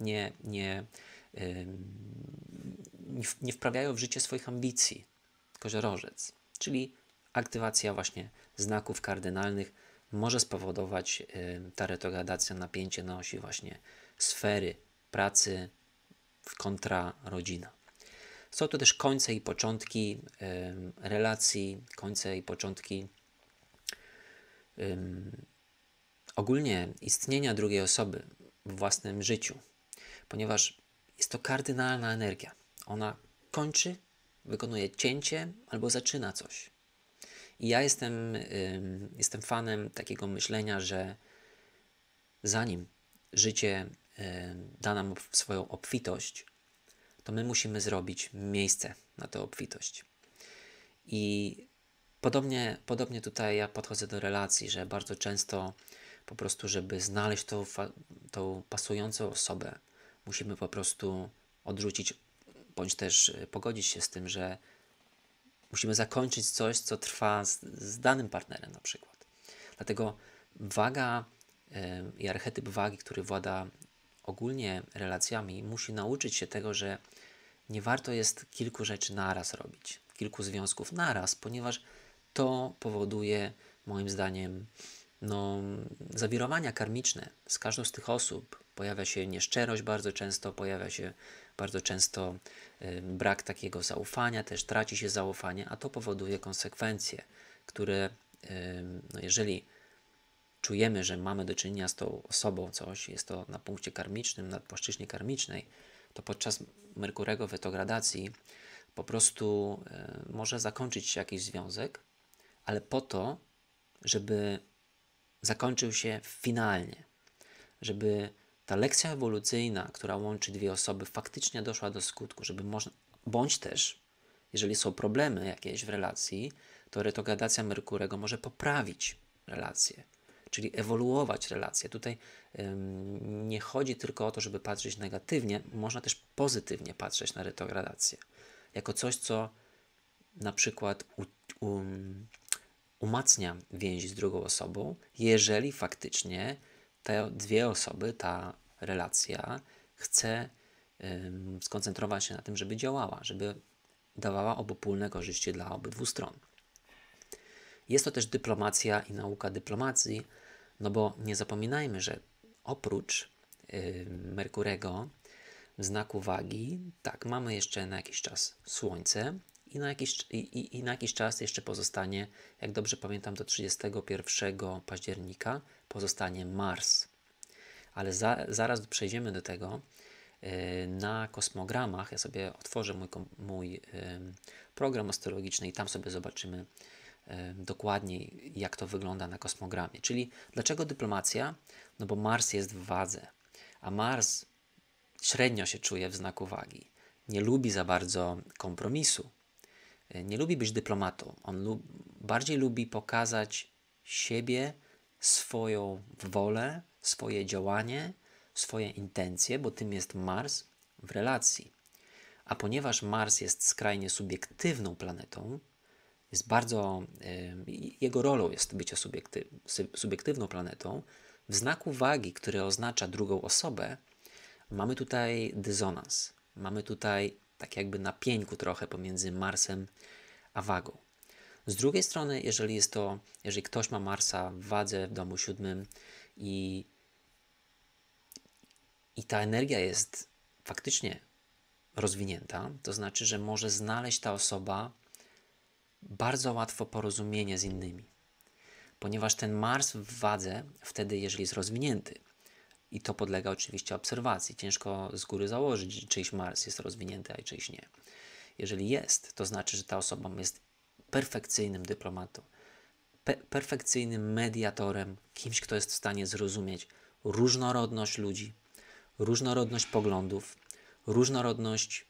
nie wprawiają w życie swoich ambicji. Koziorożec, czyli aktywacja właśnie znaków kardynalnych może spowodować ta retrogradacja, napięcie na osi właśnie sfery pracy kontra rodzina. Są to też końce i początki relacji, końce i początki ogólnie istnienia drugiej osoby w własnym życiu, ponieważ jest to kardynalna energia. Ona kończy, wykonuje cięcie albo zaczyna coś. I ja jestem fanem takiego myślenia, że zanim życie da nam swoją obfitość, to my musimy zrobić miejsce na tę obfitość. I podobnie tutaj ja podchodzę do relacji, że bardzo często po prostu, żeby znaleźć tą pasującą osobę, musimy po prostu odrzucić, bądź też pogodzić się z tym, że musimy zakończyć coś, co trwa z danym partnerem na przykład. Dlatego waga i archetyp wagi, który włada ogólnie relacjami, musi nauczyć się tego, że nie warto jest kilku rzeczy naraz robić, kilku związków naraz, ponieważ to powoduje, moim zdaniem, zawirowania karmiczne. Z każdą z tych osób pojawia się nieszczerość bardzo często, pojawia się bardzo często brak takiego zaufania, też traci się zaufanie, a to powoduje konsekwencje, które jeżeli czujemy, że mamy do czynienia z tą osobą coś, jest to na punkcie karmicznym, na płaszczyźnie karmicznej, to podczas Merkurego w retrogradacji po prostu może zakończyć się jakiś związek, ale po to, żeby zakończył się finalnie, żeby ta lekcja ewolucyjna, która łączy dwie osoby, faktycznie doszła do skutku, żeby można, bądź też, jeżeli są problemy jakieś w relacji, to retrogradacja Merkurego może poprawić relacje, czyli ewoluować relacje. Tutaj nie chodzi tylko o to, żeby patrzeć negatywnie, można też pozytywnie patrzeć na retrogradację, jako coś, co na przykład umacnia więzi z drugą osobą, jeżeli faktycznie te dwie osoby, ta relacja chce skoncentrować się na tym, żeby działała, żeby dawała obopólne korzyści dla obydwu stron. Jest to też dyplomacja i nauka dyplomacji, no bo nie zapominajmy, że oprócz Merkurego w znaku wagi, tak, mamy jeszcze na jakiś czas Słońce i na jakiś czas jeszcze pozostanie, jak dobrze pamiętam, do 31 października pozostanie Mars. Ale zaraz przejdziemy do tego. Na kosmogramach, ja sobie otworzę mój program astrologiczny i tam sobie zobaczymy dokładniej, jak to wygląda na kosmogramie. Czyli dlaczego dyplomacja? No bo Mars jest w wadze, a Mars średnio się czuje w znaku wagi. Nie lubi za bardzo kompromisu. Nie lubi być dyplomatą. On bardziej lubi pokazać siebie, swoją wolę, swoje działanie, swoje intencje, bo tym jest Mars w relacji. A ponieważ Mars jest skrajnie subiektywną planetą, jest bardzo, jego rolą jest bycie subiektywną planetą, w znaku wagi, który oznacza drugą osobę, mamy tutaj dysonans. Mamy tutaj tak jakby na pieńku trochę pomiędzy Marsem a wagą. Z drugiej strony, jeżeli ktoś ma Marsa w wadze w domu 7 i ta energia jest faktycznie rozwinięta, to znaczy, że może znaleźć ta osoba bardzo łatwo porozumienie z innymi. Ponieważ ten Mars w wadze, wtedy jeżeli jest rozwinięty, i to podlega oczywiście obserwacji, ciężko z góry założyć, że czyjś Mars jest rozwinięty, a czyjś nie. Jeżeli jest, to znaczy, że ta osoba jest perfekcyjnym dyplomatą, perfekcyjnym mediatorem, kimś, kto jest w stanie zrozumieć różnorodność ludzi, różnorodność poglądów, różnorodność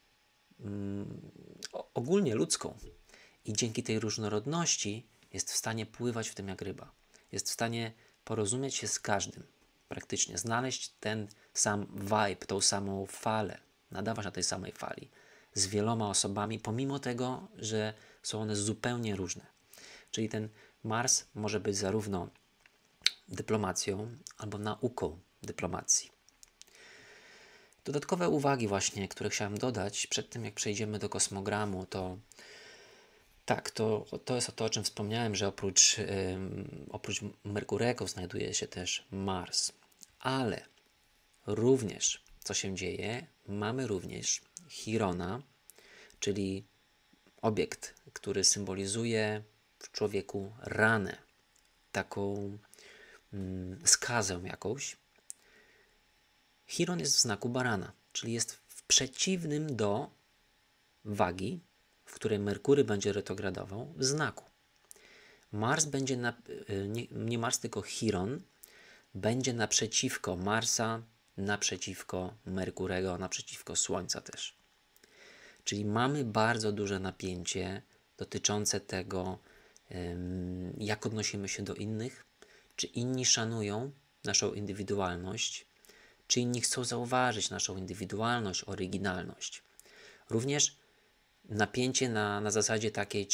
ogólnie ludzką. I dzięki tej różnorodności jest w stanie pływać w tym jak ryba. Jest w stanie porozumieć się z każdym, praktycznie znaleźć ten sam vibe, tą samą falę, nadawać na tej samej fali z wieloma osobami, pomimo tego, że są one zupełnie różne. Czyli ten Mars może być zarówno dyplomacją, albo nauką dyplomacji. Dodatkowe uwagi właśnie, które chciałem dodać przed tym, jak przejdziemy do kosmogramu, to tak, to jest to, o czym wspomniałem, że oprócz Merkurego znajduje się też Mars, ale również co się dzieje, mamy również Chirona, czyli obiekt, który symbolizuje w człowieku ranę, taką skazę jakąś. Chiron jest w znaku barana, czyli jest w przeciwnym do wagi, w której Merkury będzie retrogradował, w znaku. Mars będzie, nie Mars, tylko Chiron, będzie naprzeciwko Marsa, naprzeciwko Merkurego, naprzeciwko Słońca też. Czyli mamy bardzo duże napięcie dotyczące tego, jak odnosimy się do innych, czy inni szanują naszą indywidualność, czy inni chcą zauważyć naszą indywidualność, oryginalność. Również napięcie na zasadzie takiej,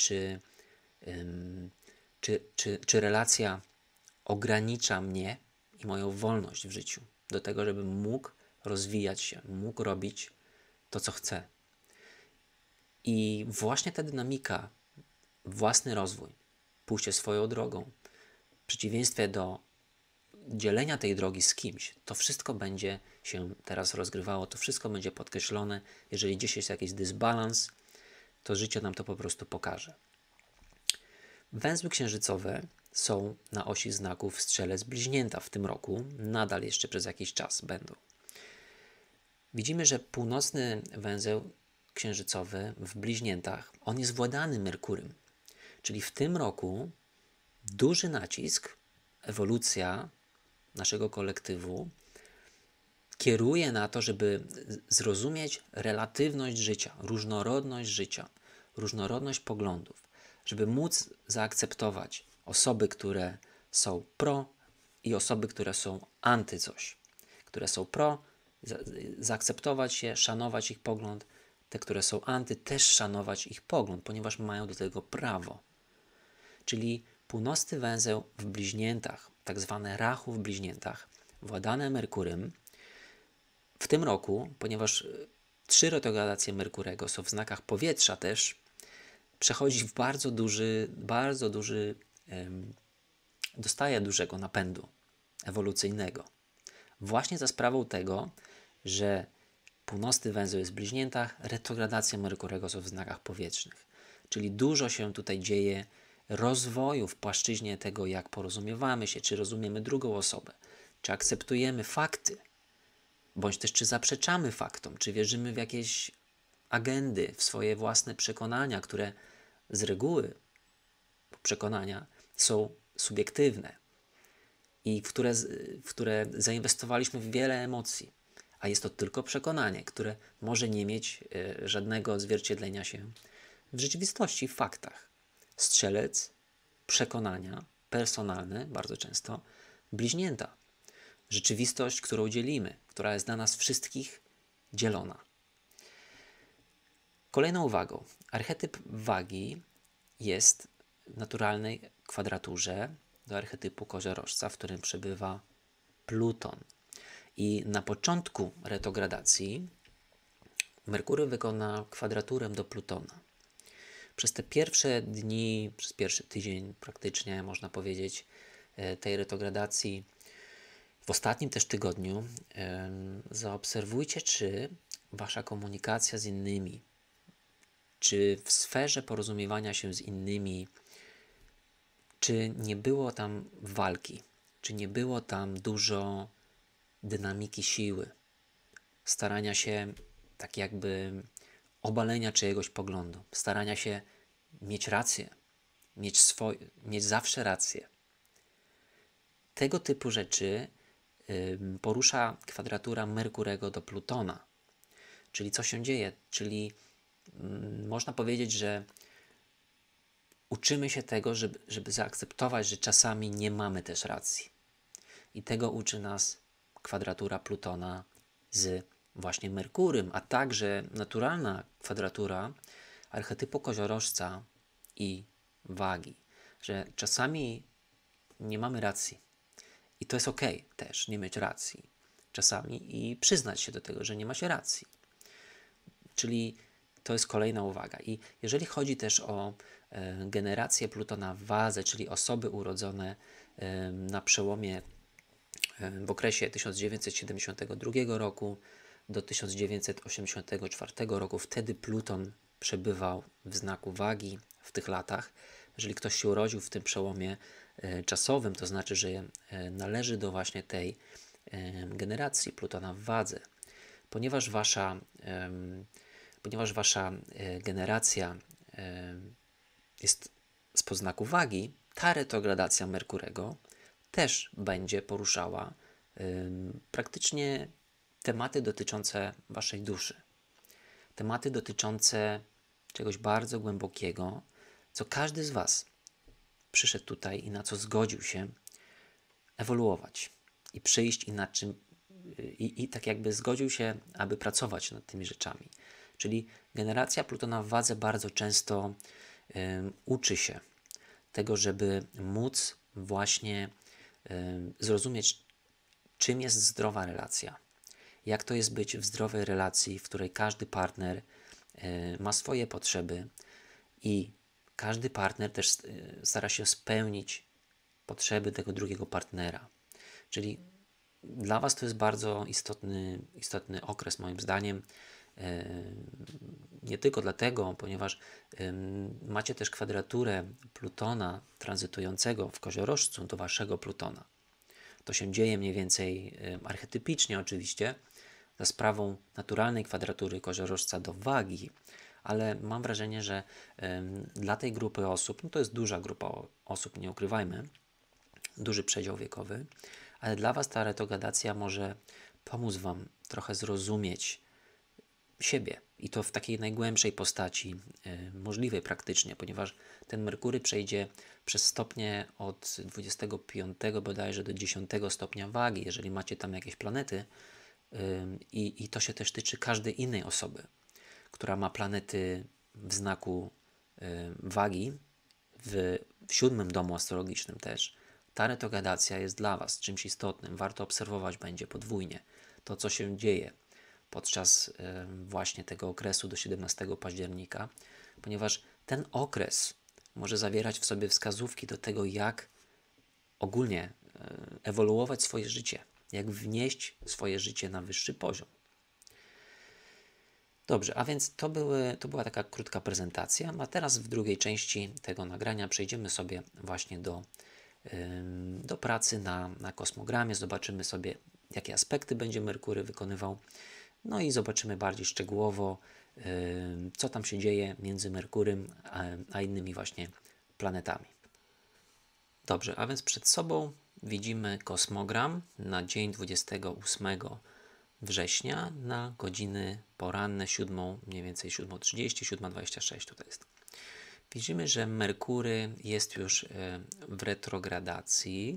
czy relacja ogranicza mnie i moją wolność w życiu do tego, żebym mógł rozwijać się, mógł robić to, co chcę. I właśnie ta dynamika, własny rozwój, pójście swoją drogą, w przeciwieństwie do dzielenia tej drogi z kimś, to wszystko będzie się teraz rozgrywało, to wszystko będzie podkreślone. Jeżeli gdzieś jest jakiś dysbalans, to życie nam to po prostu pokaże. Węzły księżycowe są na osi znaków Strzelec Bliźnięta w tym roku, nadal jeszcze przez jakiś czas będą. Widzimy, że północny węzeł księżycowy w Bliźniętach, on jest władany Merkurym, czyli w tym roku duży nacisk, ewolucja naszego kolektywu kieruje na to, żeby zrozumieć relatywność życia, różnorodność poglądów, żeby móc zaakceptować osoby, które są pro i osoby, które są anty coś. Które są pro, zaakceptować je, szanować ich pogląd, te, które są anty, też szanować ich pogląd, ponieważ mają do tego prawo. Czyli północny węzeł w bliźniętach, tak zwane Rahu w bliźniętach, władane Merkurym, w tym roku, ponieważ 3 retrogradacje Merkurego są w znakach powietrza też, przechodzi w bardzo duży, dostaje dużego napędu ewolucyjnego. Właśnie za sprawą tego, że północny węzeł jest w bliźniętach, retrogradacje Merkurego są w znakach powietrznych. Czyli dużo się tutaj dzieje rozwoju w płaszczyźnie tego, jak porozumiewamy się, czy rozumiemy drugą osobę, czy akceptujemy fakty, bądź też czy zaprzeczamy faktom, czy wierzymy w jakieś agendy, w swoje własne przekonania, które z reguły przekonania są subiektywne i w które zainwestowaliśmy w wiele emocji, a jest to tylko przekonanie, które może nie mieć żadnego odzwierciedlenia się w rzeczywistości, w faktach. Strzelec, przekonania personalne, bardzo często bliźnięta. Rzeczywistość, którą dzielimy, która jest dla nas wszystkich dzielona. Kolejną uwagą. Archetyp wagi jest w naturalnej kwadraturze do archetypu koziorożca, w którym przebywa Pluton. I na początku retrogradacji Merkury wykona kwadraturę do Plutona. Przez te pierwsze dni, przez pierwszy tydzień praktycznie, można powiedzieć, tej retrogradacji, w ostatnim też tygodniu, zaobserwujcie, czy wasza komunikacja z innymi, czy w sferze porozumiewania się z innymi, czy nie było tam walki, czy nie było tam dużo dynamiki siły, starania się tak jakby obalenia czyjegoś poglądu, starania się mieć rację, mieć zawsze rację. Tego typu rzeczy porusza kwadratura Merkurego do Plutona. Czyli co się dzieje? Czyli można powiedzieć, że uczymy się tego, żeby zaakceptować, że czasami nie mamy też racji. I tego uczy nas kwadratura Plutona z właśnie Merkurym, a także naturalna kwadratura archetypu koziorożca i wagi. Że czasami nie mamy racji. I to jest okej też, nie mieć racji czasami i przyznać się do tego, że nie ma się racji. Czyli to jest kolejna uwaga. I jeżeli chodzi też o generację Plutona w wadze, czyli osoby urodzone na przełomie w okresie 1972 roku do 1984 roku. Wtedy Pluton przebywał w znaku wagi w tych latach. Jeżeli ktoś się urodził w tym przełomie czasowym, to znaczy, że należy do właśnie tej generacji Plutona w wadze. Ponieważ wasza generacja jest spod znaku wagi, ta retrogradacja Merkurego też będzie poruszała praktycznie tematy dotyczące waszej duszy. Tematy dotyczące czegoś bardzo głębokiego, co każdy z was przyszedł tutaj i na co zgodził się ewoluować i przyjść i nad czym i tak jakby zgodził się, aby pracować nad tymi rzeczami. Czyli generacja Plutona w wadze bardzo często uczy się tego, żeby móc właśnie zrozumieć, czym jest zdrowa relacja. Jak to jest być w zdrowej relacji, w której każdy partner ma swoje potrzeby i każdy partner też stara się spełnić potrzeby tego drugiego partnera. Czyli dla was to jest bardzo istotny okres, moim zdaniem. Nie tylko dlatego, ponieważ macie też kwadraturę Plutona tranzytującego w koziorożcu do waszego Plutona. To się dzieje mniej więcej archetypicznie oczywiście, za sprawą naturalnej kwadratury koziorożca do wagi, ale mam wrażenie, że dla tej grupy osób, no to jest duża grupa osób, nie ukrywajmy, duży przedział wiekowy, ale dla was ta retrogradacja może pomóc wam trochę zrozumieć siebie i to w takiej najgłębszej postaci możliwej praktycznie, ponieważ ten Merkury przejdzie przez stopnie od 25 bodajże do 10 stopnia wagi, jeżeli macie tam jakieś planety i to się też tyczy każdej innej osoby, która ma planety w znaku wagi w 7 domu astrologicznym też. Ta retrogradacja jest dla was czymś istotnym. Warto obserwować będzie podwójnie to, co się dzieje podczas właśnie tego okresu do 17 października, ponieważ ten okres może zawierać w sobie wskazówki do tego, jak ogólnie ewoluować swoje życie, jak wnieść swoje życie na wyższy poziom. Dobrze, a więc to była taka krótka prezentacja, a teraz w drugiej części tego nagrania przejdziemy sobie właśnie do pracy na kosmogramie, zobaczymy sobie, jakie aspekty będzie Merkury wykonywał, no i zobaczymy bardziej szczegółowo, co tam się dzieje między Merkurym a innymi właśnie planetami. Dobrze, a więc przed sobą widzimy kosmogram na dzień 28 września na godziny poranne 7, mniej więcej 7:30, 7:26 tutaj jest. Widzimy, że Merkury jest już w retrogradacji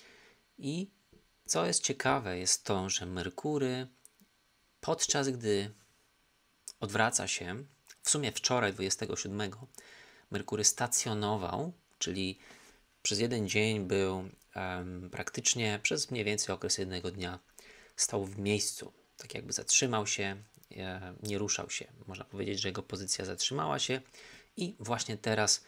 i co jest ciekawe jest to, że Merkury podczas gdy odwraca się, w sumie wczoraj 27 Merkury stacjonował, czyli przez jeden dzień był praktycznie przez mniej więcej okres jednego dnia stał w miejscu, tak jakby zatrzymał się, nie ruszał się. Można powiedzieć, że jego pozycja zatrzymała się i właśnie teraz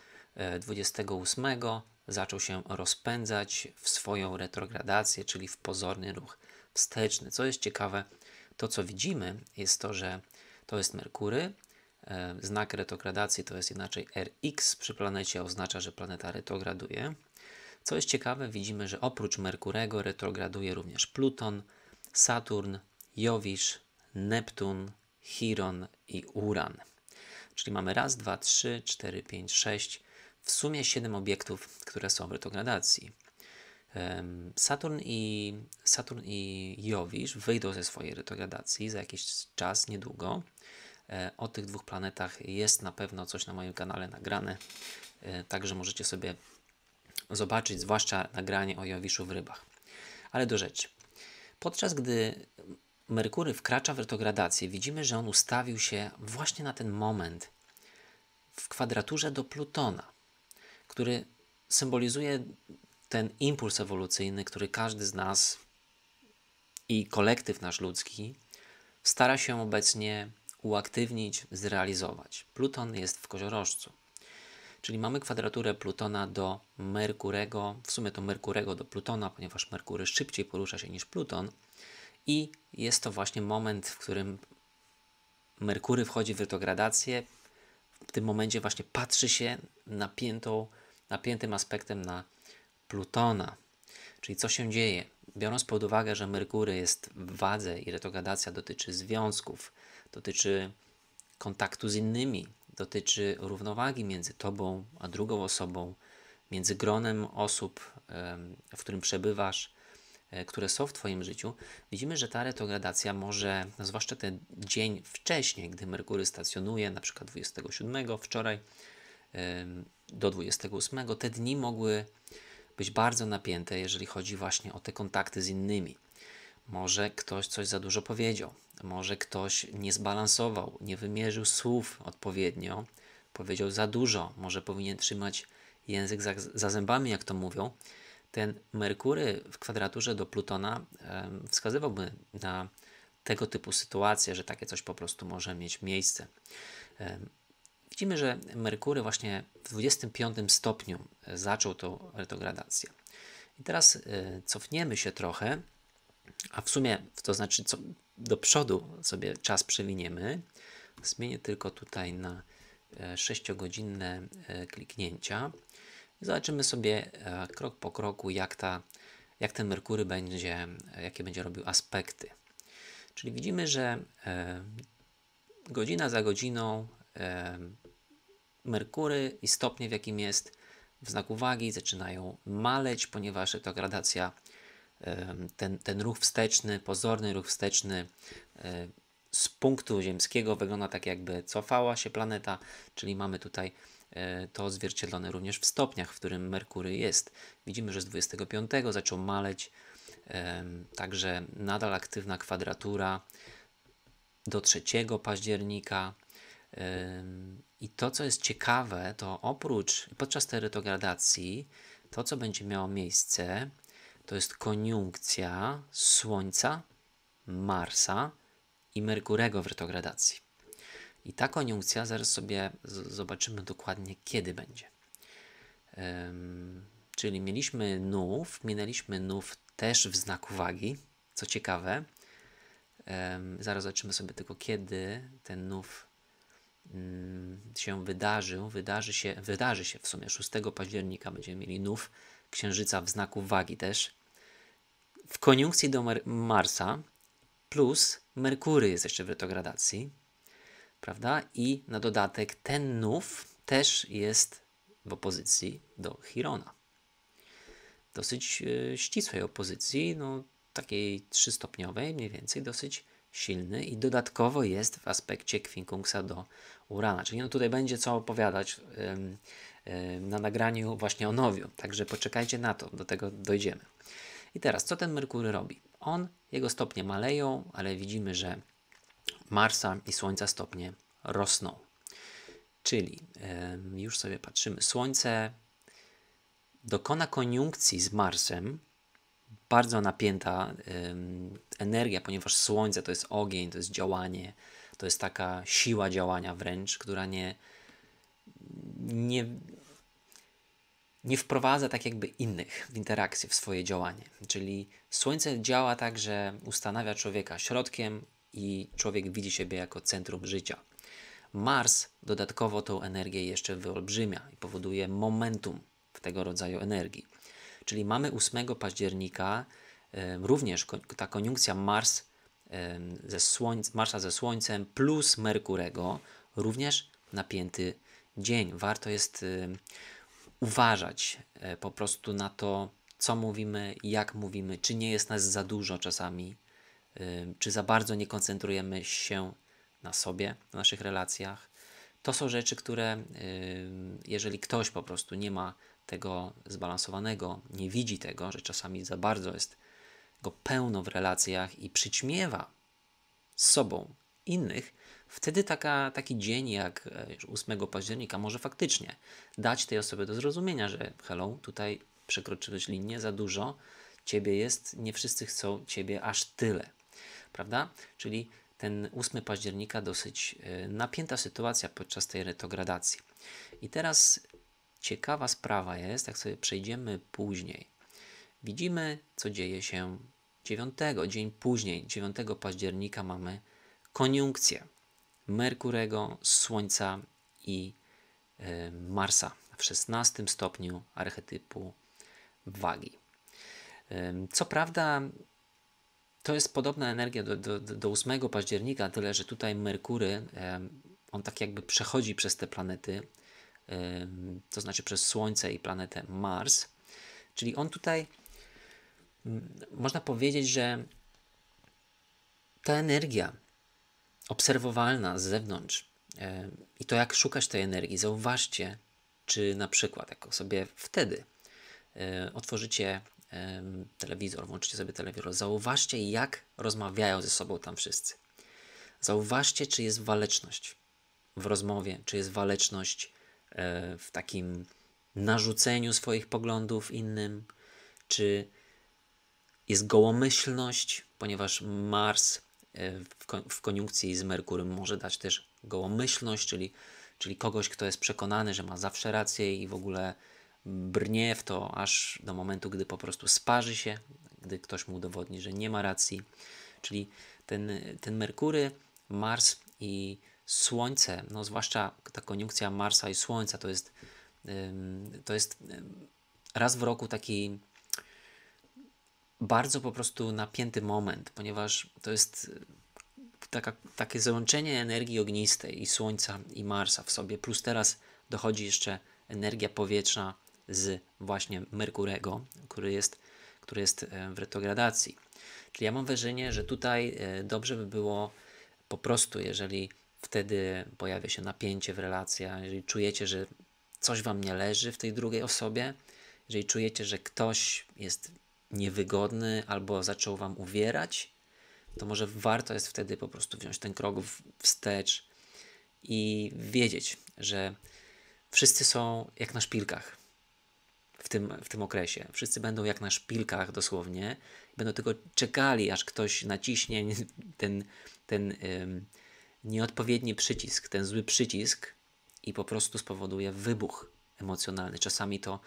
28 zaczął się rozpędzać w swoją retrogradację, czyli w pozorny ruch wsteczny. Co jest ciekawe, to co widzimy jest to, że to jest Merkury. Znak retrogradacji to jest inaczej RX przy planecie, oznacza, że planeta retrograduje. Co jest ciekawe, widzimy, że oprócz Merkurego retrograduje również Pluton, Saturn, Jowisz, Neptun, Chiron i Uran. Czyli mamy raz, 2, 3, 4, 5, 6, w sumie 7 obiektów, które są w retrogradacji. Saturn i Jowisz wyjdą ze swojej retrogradacji za jakiś czas, niedługo. O tych dwóch planetach jest na pewno coś na moim kanale nagrane, także możecie sobie zobaczyć, zwłaszcza nagranie o Jowiszu w rybach. Ale do rzeczy. Podczas gdy Merkury wkracza w retrogradację, widzimy, że on ustawił się właśnie na ten moment w kwadraturze do Plutona, który symbolizuje ten impuls ewolucyjny, który każdy z nas i kolektyw nasz ludzki stara się obecnie uaktywnić, zrealizować. Pluton jest w koziorożcu, czyli mamy kwadraturę Plutona do Merkurego, w sumie to Merkurego do Plutona, ponieważ Merkury szybciej porusza się niż Pluton I jest to właśnie moment, w którym Merkury wchodzi w retrogradację. W tym momencie właśnie patrzy się napiętym aspektem na Plutona. Czyli co się dzieje? Biorąc pod uwagę, że Merkury jest w wadze i retrogradacja dotyczy związków, dotyczy kontaktu z innymi, dotyczy równowagi między tobą a drugą osobą, między gronem osób, w którym przebywasz, które są w twoim życiu, widzimy, że ta retrogradacja może, no zwłaszcza ten dzień wcześniej, gdy Merkury stacjonuje, na przykład 27 wczoraj do 28, te dni mogły być bardzo napięte, jeżeli chodzi właśnie o te kontakty z innymi. Może ktoś coś za dużo powiedział, może ktoś nie zbalansował, nie wymierzył słów odpowiednio, powiedział za dużo, może powinien trzymać język za zębami, jak to mówią. Ten Merkury w kwadraturze do Plutona wskazywałby na tego typu sytuacje, że takie coś po prostu może mieć miejsce. Widzimy, że Merkury właśnie w 25 stopniu zaczął tą retrogradację. I teraz cofniemy się trochę, a w sumie, to znaczy do przodu sobie czas przewiniemy. Zmienię tylko tutaj na 6-godzinne kliknięcia. Zobaczymy sobie krok po kroku, jak ten Merkury jakie będzie robił aspekty. Czyli widzimy, że godzina za godziną Merkury i stopnie, w jakim jest w znaku wagi, zaczynają maleć, ponieważ retrogradacja, ten ruch wsteczny, pozorny ruch wsteczny z punktu ziemskiego wygląda tak, jakby cofała się planeta, czyli mamy tutaj to odzwierciedlone również w stopniach, w którym Merkury jest. Widzimy, że z 25 zaczął maleć, także nadal aktywna kwadratura do 3 października. I to, co jest ciekawe, to podczas tej retrogradacji, to, co będzie miało miejsce, to jest koniunkcja Słońca, Marsa i Merkurego w retrogradacji. I ta koniunkcja, zaraz sobie zobaczymy dokładnie, kiedy będzie. Czyli minęliśmy nów też w znaku wagi, co ciekawe. Zaraz zobaczymy sobie tylko, kiedy ten nów się wydarzył. Wydarzy się w sumie 6 października będziemy mieli nów Księżyca w znaku wagi też. W koniunkcji do Marsa plus Merkury jest jeszcze w retrogradacji, prawda? I na dodatek ten nów też jest w opozycji do Chirona. Dosyć ścisłej opozycji, no takiej 3-stopniowej mniej więcej, dosyć silny i dodatkowo jest w aspekcie kwinkungsa do Urana. Czyli no tutaj będzie co opowiadać na nagraniu właśnie o nowiu. Także poczekajcie na to, do tego dojdziemy. I teraz, co ten Merkury robi? Jego stopnie maleją, ale widzimy, że Marsa i Słońca stopnie rosną. Czyli już sobie patrzymy. Słońce dokona koniunkcji z Marsem, bardzo napięta energia, ponieważ Słońce to jest ogień, to jest działanie, to jest taka siła działania wręcz, która nie wprowadza tak jakby innych w interakcję w swoje działanie. Czyli Słońce działa tak, że ustanawia człowieka środkiem i człowiek widzi siebie jako centrum życia. Mars dodatkowo tą energię jeszcze wyolbrzymia i powoduje momentum w tego rodzaju energii. Czyli mamy 8 października również ta koniunkcja Marsa ze Słońcem plus Merkurego, również napięty dzień. Warto jest uważać po prostu na to, co mówimy, jak mówimy, czy nie jest nas za dużo czasami, czy za bardzo nie koncentrujemy się na sobie, w naszych relacjach. To są rzeczy, które jeżeli ktoś po prostu nie ma tego zbalansowanego, nie widzi tego, że czasami za bardzo jest go pełno w relacjach i przyćmiewa z sobą innych, wtedy taki dzień jak 8 października może faktycznie dać tej osobie do zrozumienia, że hello, tutaj przekroczyłeś linię, za dużo ciebie jest, nie wszyscy chcą ciebie aż tyle, prawda? Czyli ten 8 października dosyć napięta sytuacja podczas tej retrogradacji. I teraz ciekawa sprawa jest, jak sobie przejdziemy później. Widzimy, co dzieje się dzień później, 9 października mamy koniunkcję Merkurego, Słońca i Marsa w 16 stopniu archetypu wagi. Co prawda to jest podobna energia do 8 października, tyle że tutaj Merkury, on tak jakby przechodzi przez te planety, to znaczy przez Słońce i planetę Mars, czyli on tutaj, można powiedzieć, że ta energia obserwowalna z zewnątrz i to jak szukać tej energii, zauważcie, czy na przykład jak sobie wtedy otworzycie telewizor, włączycie sobie telewizor, zauważcie, jak rozmawiają ze sobą tam wszyscy. Zauważcie, czy jest waleczność w rozmowie, czy jest waleczność w takim narzuceniu swoich poglądów innym, czy jest gołomyślność, ponieważ Mars w koniunkcji z Merkurem może dać też gołomyślność, czyli kogoś, kto jest przekonany, że ma zawsze rację i w ogóle brnie w to aż do momentu, gdy po prostu sparzy się, gdy ktoś mu udowodni, że nie ma racji. Czyli ten Merkury, Mars i Słońce, no zwłaszcza ta koniunkcja Marsa i Słońca, to jest raz w roku taki bardzo po prostu napięty moment, ponieważ to jest takie załączenie energii ognistej i Słońca i Marsa w sobie, plus teraz dochodzi jeszcze energia powietrzna z właśnie Merkurego, który jest w retrogradacji. Czyli ja mam wrażenie, że tutaj dobrze by było po prostu, jeżeli wtedy pojawia się napięcie w relacjach, jeżeli czujecie, że coś wam nie leży w tej drugiej osobie, jeżeli czujecie, że ktoś jest niewygodny albo zaczął wam uwierać, to może warto jest wtedy po prostu wziąć ten krok wstecz i wiedzieć, że wszyscy są jak na szpilkach w tym okresie. Wszyscy będą jak na szpilkach dosłownie. Będą tylko czekali, aż ktoś naciśnie ten nieodpowiedni przycisk, ten zły przycisk i po prostu spowoduje wybuch emocjonalny. Czasami to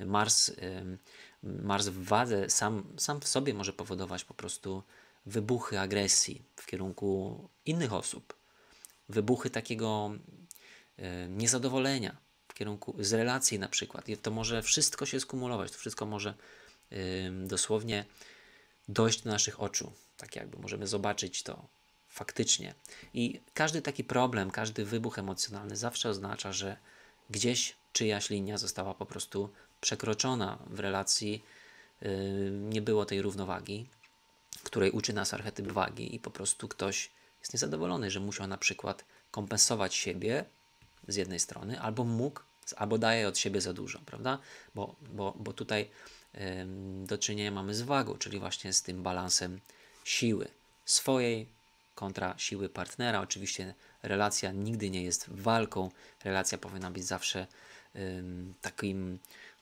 Mars w wadze sam w sobie może powodować po prostu wybuchy agresji w kierunku innych osób. Wybuchy takiego niezadowolenia w kierunku z relacji na przykład. I to może wszystko się skumulować, to wszystko może dosłownie dojść do naszych oczu. Tak jakby możemy zobaczyć to faktycznie. I każdy taki problem, każdy wybuch emocjonalny zawsze oznacza, że gdzieś czyjaś linia została po prostu przekroczona w relacji, nie było tej równowagi, której uczy nas archetyp wagi i po prostu ktoś jest niezadowolony, że musiał na przykład kompensować siebie z jednej strony, albo daje od siebie za dużo, prawda? Bo tutaj do czynienia mamy z wagą, czyli właśnie z tym balansem siły swojej kontra siły partnera. Oczywiście relacja nigdy nie jest walką, relacja powinna być zawsze takim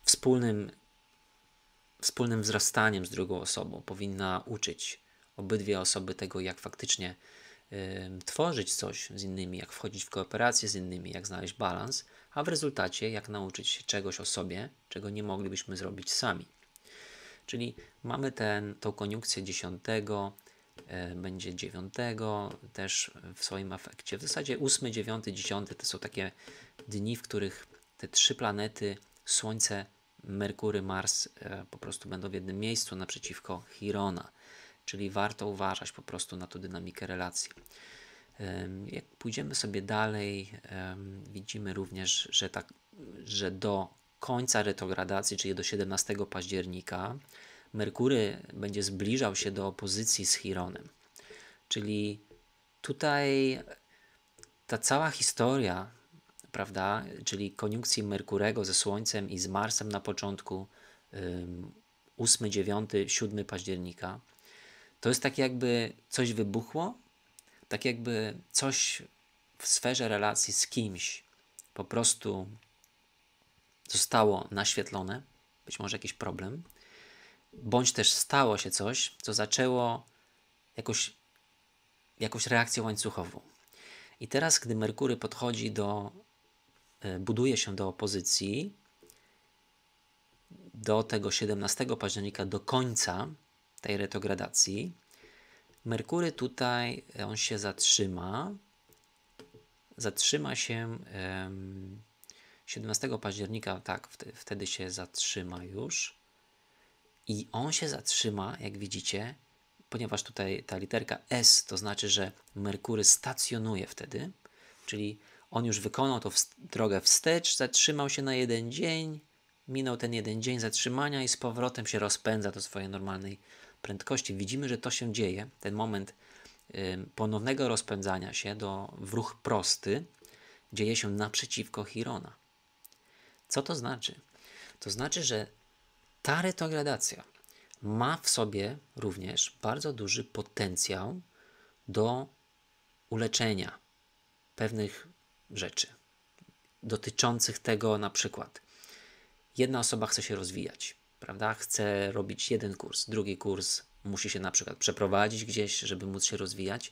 wspólnym wzrastaniem z drugą osobą. Powinna uczyć obydwie osoby tego, jak faktycznie tworzyć coś z innymi, jak wchodzić w kooperację z innymi, jak znaleźć balans, a w rezultacie jak nauczyć się czegoś o sobie, czego nie moglibyśmy zrobić sami. Czyli mamy tą koniunkcję 10, będzie 9 też w swoim efekcie. W zasadzie 8, 9, 10 to są takie dni, w których te trzy planety, Słońce, Merkury, Mars po prostu będą w jednym miejscu naprzeciwko Chirona. Czyli warto uważać po prostu na tą dynamikę relacji. Jak pójdziemy sobie dalej, widzimy również, że do końca retrogradacji, czyli do 17 października, Merkury będzie zbliżał się do opozycji z Chironem. Czyli tutaj ta cała historia, prawda, czyli koniunkcji Merkurego ze Słońcem i z Marsem na początku 8, 9, 7 października, to jest tak jakby coś wybuchło, tak jakby coś w sferze relacji z kimś po prostu zostało naświetlone, być może jakiś problem, bądź też stało się coś, co zaczęło jakąś reakcję łańcuchową. I teraz, gdy Merkury buduje się do opozycji, do tego 17 października, do końca, tej retrogradacji, Merkury tutaj, on się zatrzyma się 17 października, tak, wtedy się zatrzyma już i on się zatrzyma, jak widzicie, ponieważ tutaj ta literka S to znaczy, że Merkury stacjonuje wtedy, czyli on już wykonał tą drogę wstecz, zatrzymał się na 1 dzień, minął ten 1 dzień zatrzymania i z powrotem się rozpędza do swojej normalnej prędkości. Widzimy, że to się dzieje, ten moment ponownego rozpędzania się w ruch prosty dzieje się naprzeciwko Chirona. Co to znaczy? To znaczy, że ta retrogradacja ma w sobie również bardzo duży potencjał do uleczenia pewnych rzeczy dotyczących tego, na przykład jedna osoba chce się rozwijać, prawda? Chce robić jeden kurs, drugi kurs musi się na przykład przeprowadzić gdzieś, żeby móc się rozwijać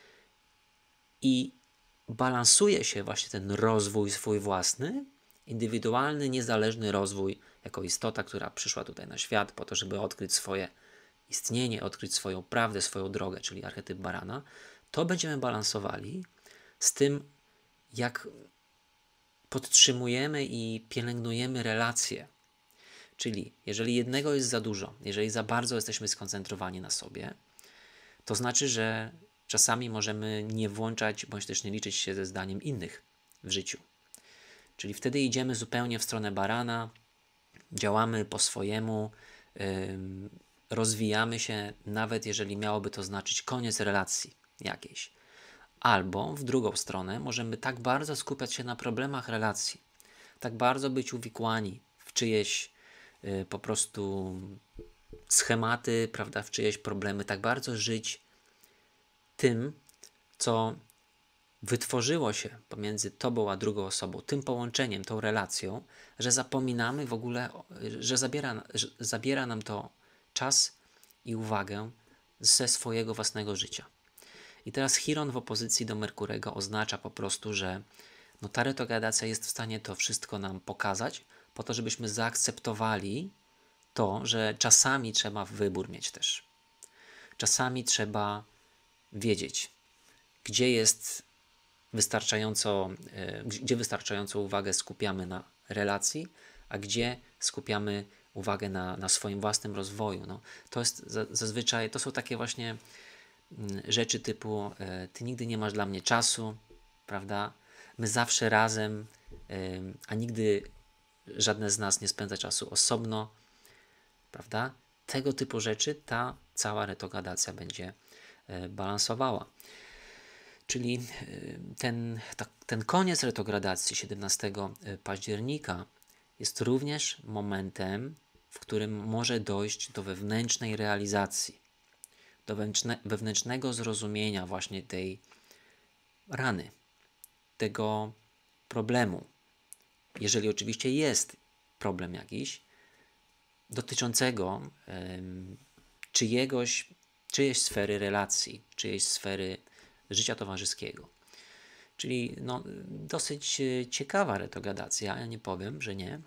i balansuje się właśnie ten rozwój swój własny, indywidualny, niezależny rozwój jako istota, która przyszła tutaj na świat po to, żeby odkryć swoje istnienie, odkryć swoją prawdę, swoją drogę, czyli archetyp barana. To będziemy balansowali z tym, jak podtrzymujemy i pielęgnujemy relacje. Czyli jeżeli jednego jest za dużo, jeżeli za bardzo jesteśmy skoncentrowani na sobie, to znaczy, że czasami możemy nie włączać, bądź też nie liczyć się ze zdaniem innych w życiu. Czyli wtedy idziemy zupełnie w stronę barana, działamy po swojemu, rozwijamy się, nawet jeżeli miałoby to znaczyć koniec relacji jakiejś. Albo w drugą stronę możemy tak bardzo skupiać się na problemach relacji, tak bardzo być uwikłani w czyjeś po prostu schematy, prawda, w czyjeś problemy, tak bardzo żyć tym, co wytworzyło się pomiędzy tobą a drugą osobą, tym połączeniem, tą relacją, że zapominamy w ogóle, że zabiera nam to czas i uwagę ze swojego własnego życia. I teraz Chiron w opozycji do Merkurego oznacza po prostu, że ta retrogradacja jest w stanie to wszystko nam pokazać, po to, żebyśmy zaakceptowali to, że czasami trzeba wybór mieć też. Czasami trzeba wiedzieć, gdzie wystarczającą uwagę skupiamy na relacji, a gdzie skupiamy uwagę na swoim własnym rozwoju. To jest zazwyczaj, to są takie właśnie rzeczy typu ty nigdy nie masz dla mnie czasu, prawda? My zawsze razem, a nigdy żadne z nas nie spędza czasu osobno, prawda? Tego typu rzeczy ta cała retrogradacja będzie balansowała. Czyli ten koniec retrogradacji 17 października jest również momentem, w którym może dojść do wewnętrznej realizacji, do wewnętrznego zrozumienia właśnie tej rany, tego problemu. Jeżeli oczywiście jest problem jakiś dotyczącego czyjejś sfery relacji, czyjejś sfery życia towarzyskiego. Czyli dosyć ciekawa retrogradacja, ja nie powiem, że nie.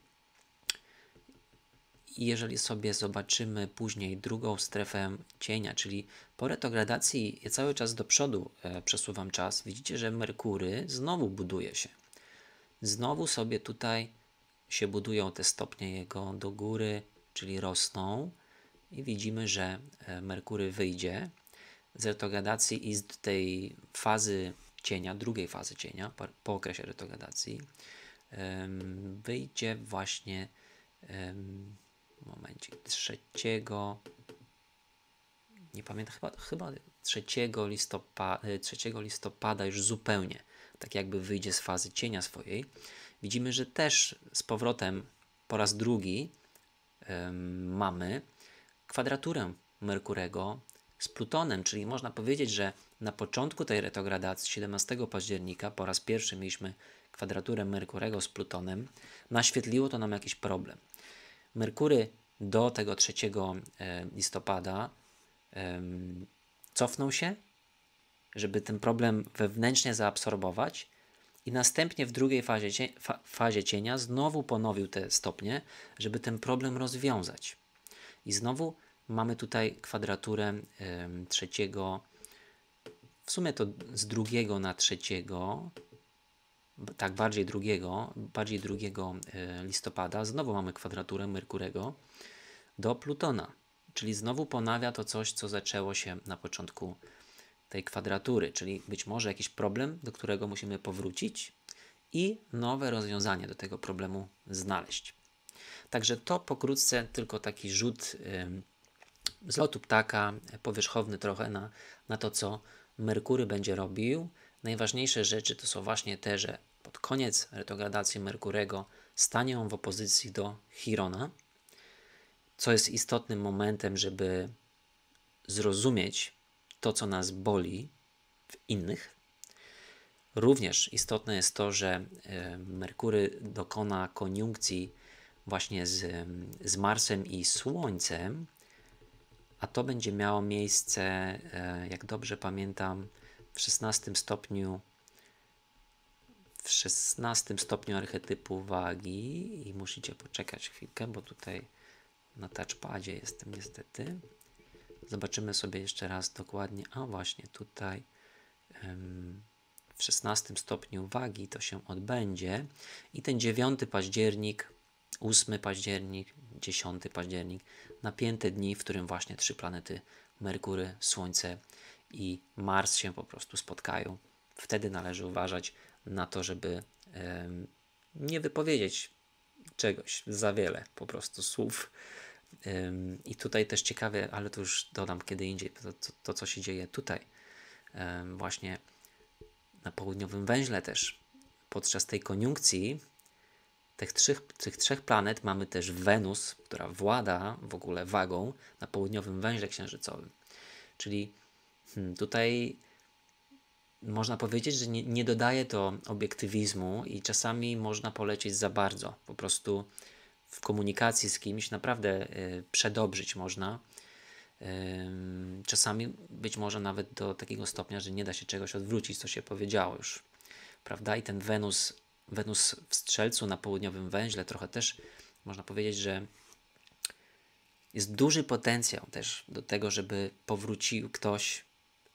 I jeżeli sobie zobaczymy później drugą strefę cienia, czyli po retrogradacji ja cały czas do przodu przesuwam czas, widzicie, że Merkury znowu buduje się. Znowu sobie tutaj się budują te stopnie jego do góry, czyli rosną i widzimy, że Merkury wyjdzie z retrogradacji i z tej fazy cienia, drugiej fazy cienia, po okresie retrogradacji, wyjdzie właśnie trzeciego, nie pamiętam, chyba 3 listopada już zupełnie, tak jakby wyjdzie z fazy cienia swojej. Widzimy, że też z powrotem po raz drugi mamy kwadraturę Merkurego z Plutonem, czyli można powiedzieć, że na początku tej retrogradacji 17 października po raz pierwszy mieliśmy kwadraturę Merkurego z Plutonem. Naświetliło to nam jakiś problem. Merkury do tego 3 listopada cofnął się, żeby ten problem wewnętrznie zaabsorbować i następnie w drugiej fazie cienia znowu ponowił te stopnie, żeby ten problem rozwiązać. I znowu mamy tutaj kwadraturę trzeciego, w sumie to z 2 na 3, tak bardziej 2 listopada, znowu mamy kwadraturę Merkurego do Plutona, czyli znowu ponawia to coś, co zaczęło się na początku tej kwadratury, czyli być może jakiś problem, do którego musimy powrócić i nowe rozwiązanie do tego problemu znaleźć. Także to pokrótce tylko taki rzut z lotu ptaka, powierzchowny trochę na to, co Merkury będzie robił. Najważniejsze rzeczy to są właśnie te, że pod koniec retrogradacji Merkurego stanie on w opozycji do Chirona, co jest istotnym momentem, żeby zrozumieć to, co nas boli w innych. Również istotne jest to, że Merkury dokona koniunkcji właśnie z Marsem i Słońcem, a to będzie miało miejsce, jak dobrze pamiętam, w 16 stopniu archetypu wagi i musicie poczekać chwilkę, bo tutaj na touchpadzie jestem niestety. Zobaczymy sobie jeszcze raz dokładnie, a właśnie tutaj w 16 stopniu wagi to się odbędzie i ten 9 październik, 8 październik, 10 październik, napięte dni, w którym właśnie 3 planety Merkury, Słońce i Mars się po prostu spotkają. Wtedy należy uważać na to, żeby nie wypowiedzieć czegoś za wiele po prostu słów. I tutaj też ciekawe, ale to już dodam kiedy indziej, to co się dzieje tutaj właśnie na południowym węźle też. Podczas tej koniunkcji tych trzech planet mamy też Wenus, która włada w ogóle wagą na południowym węźle księżycowym. Czyli tutaj można powiedzieć, że nie dodaje to obiektywizmu i czasami można polecieć za bardzo. Po prostu w komunikacji z kimś naprawdę przedobrzyć można. Czasami być może nawet do takiego stopnia, że nie da się czegoś odwrócić, co się powiedziało już. Prawda? I ten Wenus w Strzelcu na południowym węźle trochę też można powiedzieć, że jest duży potencjał też do tego, żeby powrócił ktoś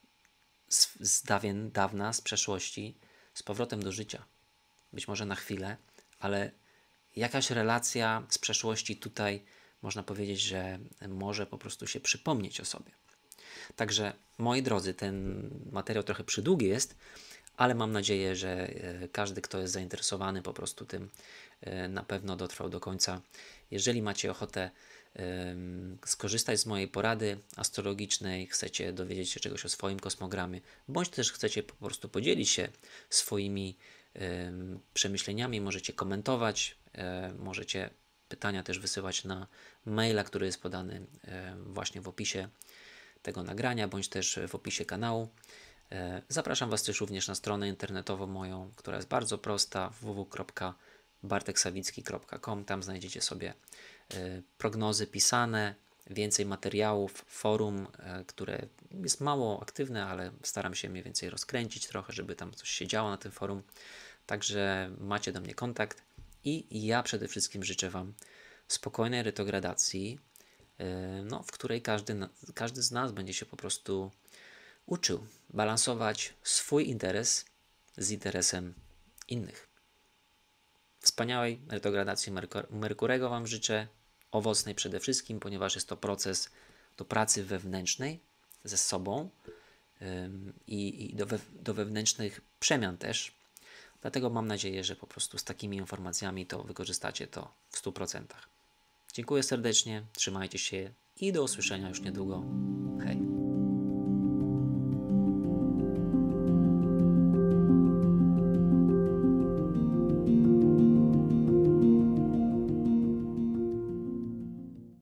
z dawna, z przeszłości, z powrotem do życia. Być może na chwilę, ale jakaś relacja z przeszłości tutaj można powiedzieć, że może po prostu się przypomnieć o sobie. Także moi drodzy, ten materiał trochę przydługi jest, ale mam nadzieję, że każdy, kto jest zainteresowany po prostu tym, na pewno dotrwał do końca. Jeżeli macie ochotę skorzystać z mojej porady astrologicznej, chcecie dowiedzieć się czegoś o swoim kosmogramie, bądź też chcecie po prostu podzielić się swoimi przemyśleniami, możecie komentować, możecie pytania też wysyłać na maila, który jest podany właśnie w opisie tego nagrania, bądź też w opisie kanału. Zapraszam Was też również na stronę internetową moją, która jest bardzo prosta, www.barteksawicki.com. Tam znajdziecie sobie prognozy pisane, więcej materiałów, forum, które jest mało aktywne, ale staram się mniej więcej rozkręcić trochę, żeby tam coś się działo na tym forum. Także macie do mnie kontakt i ja przede wszystkim życzę Wam spokojnej retrogradacji, w której każdy z nas będzie się po prostu uczył balansować swój interes z interesem innych. Wspaniałej retrogradacji Merkurego Wam życzę, owocnej przede wszystkim, ponieważ jest to proces do pracy wewnętrznej ze sobą i do wewnętrznych przemian też. Dlatego mam nadzieję, że po prostu z takimi informacjami to wykorzystacie to w 100%. Dziękuję serdecznie, trzymajcie się i do usłyszenia już niedługo.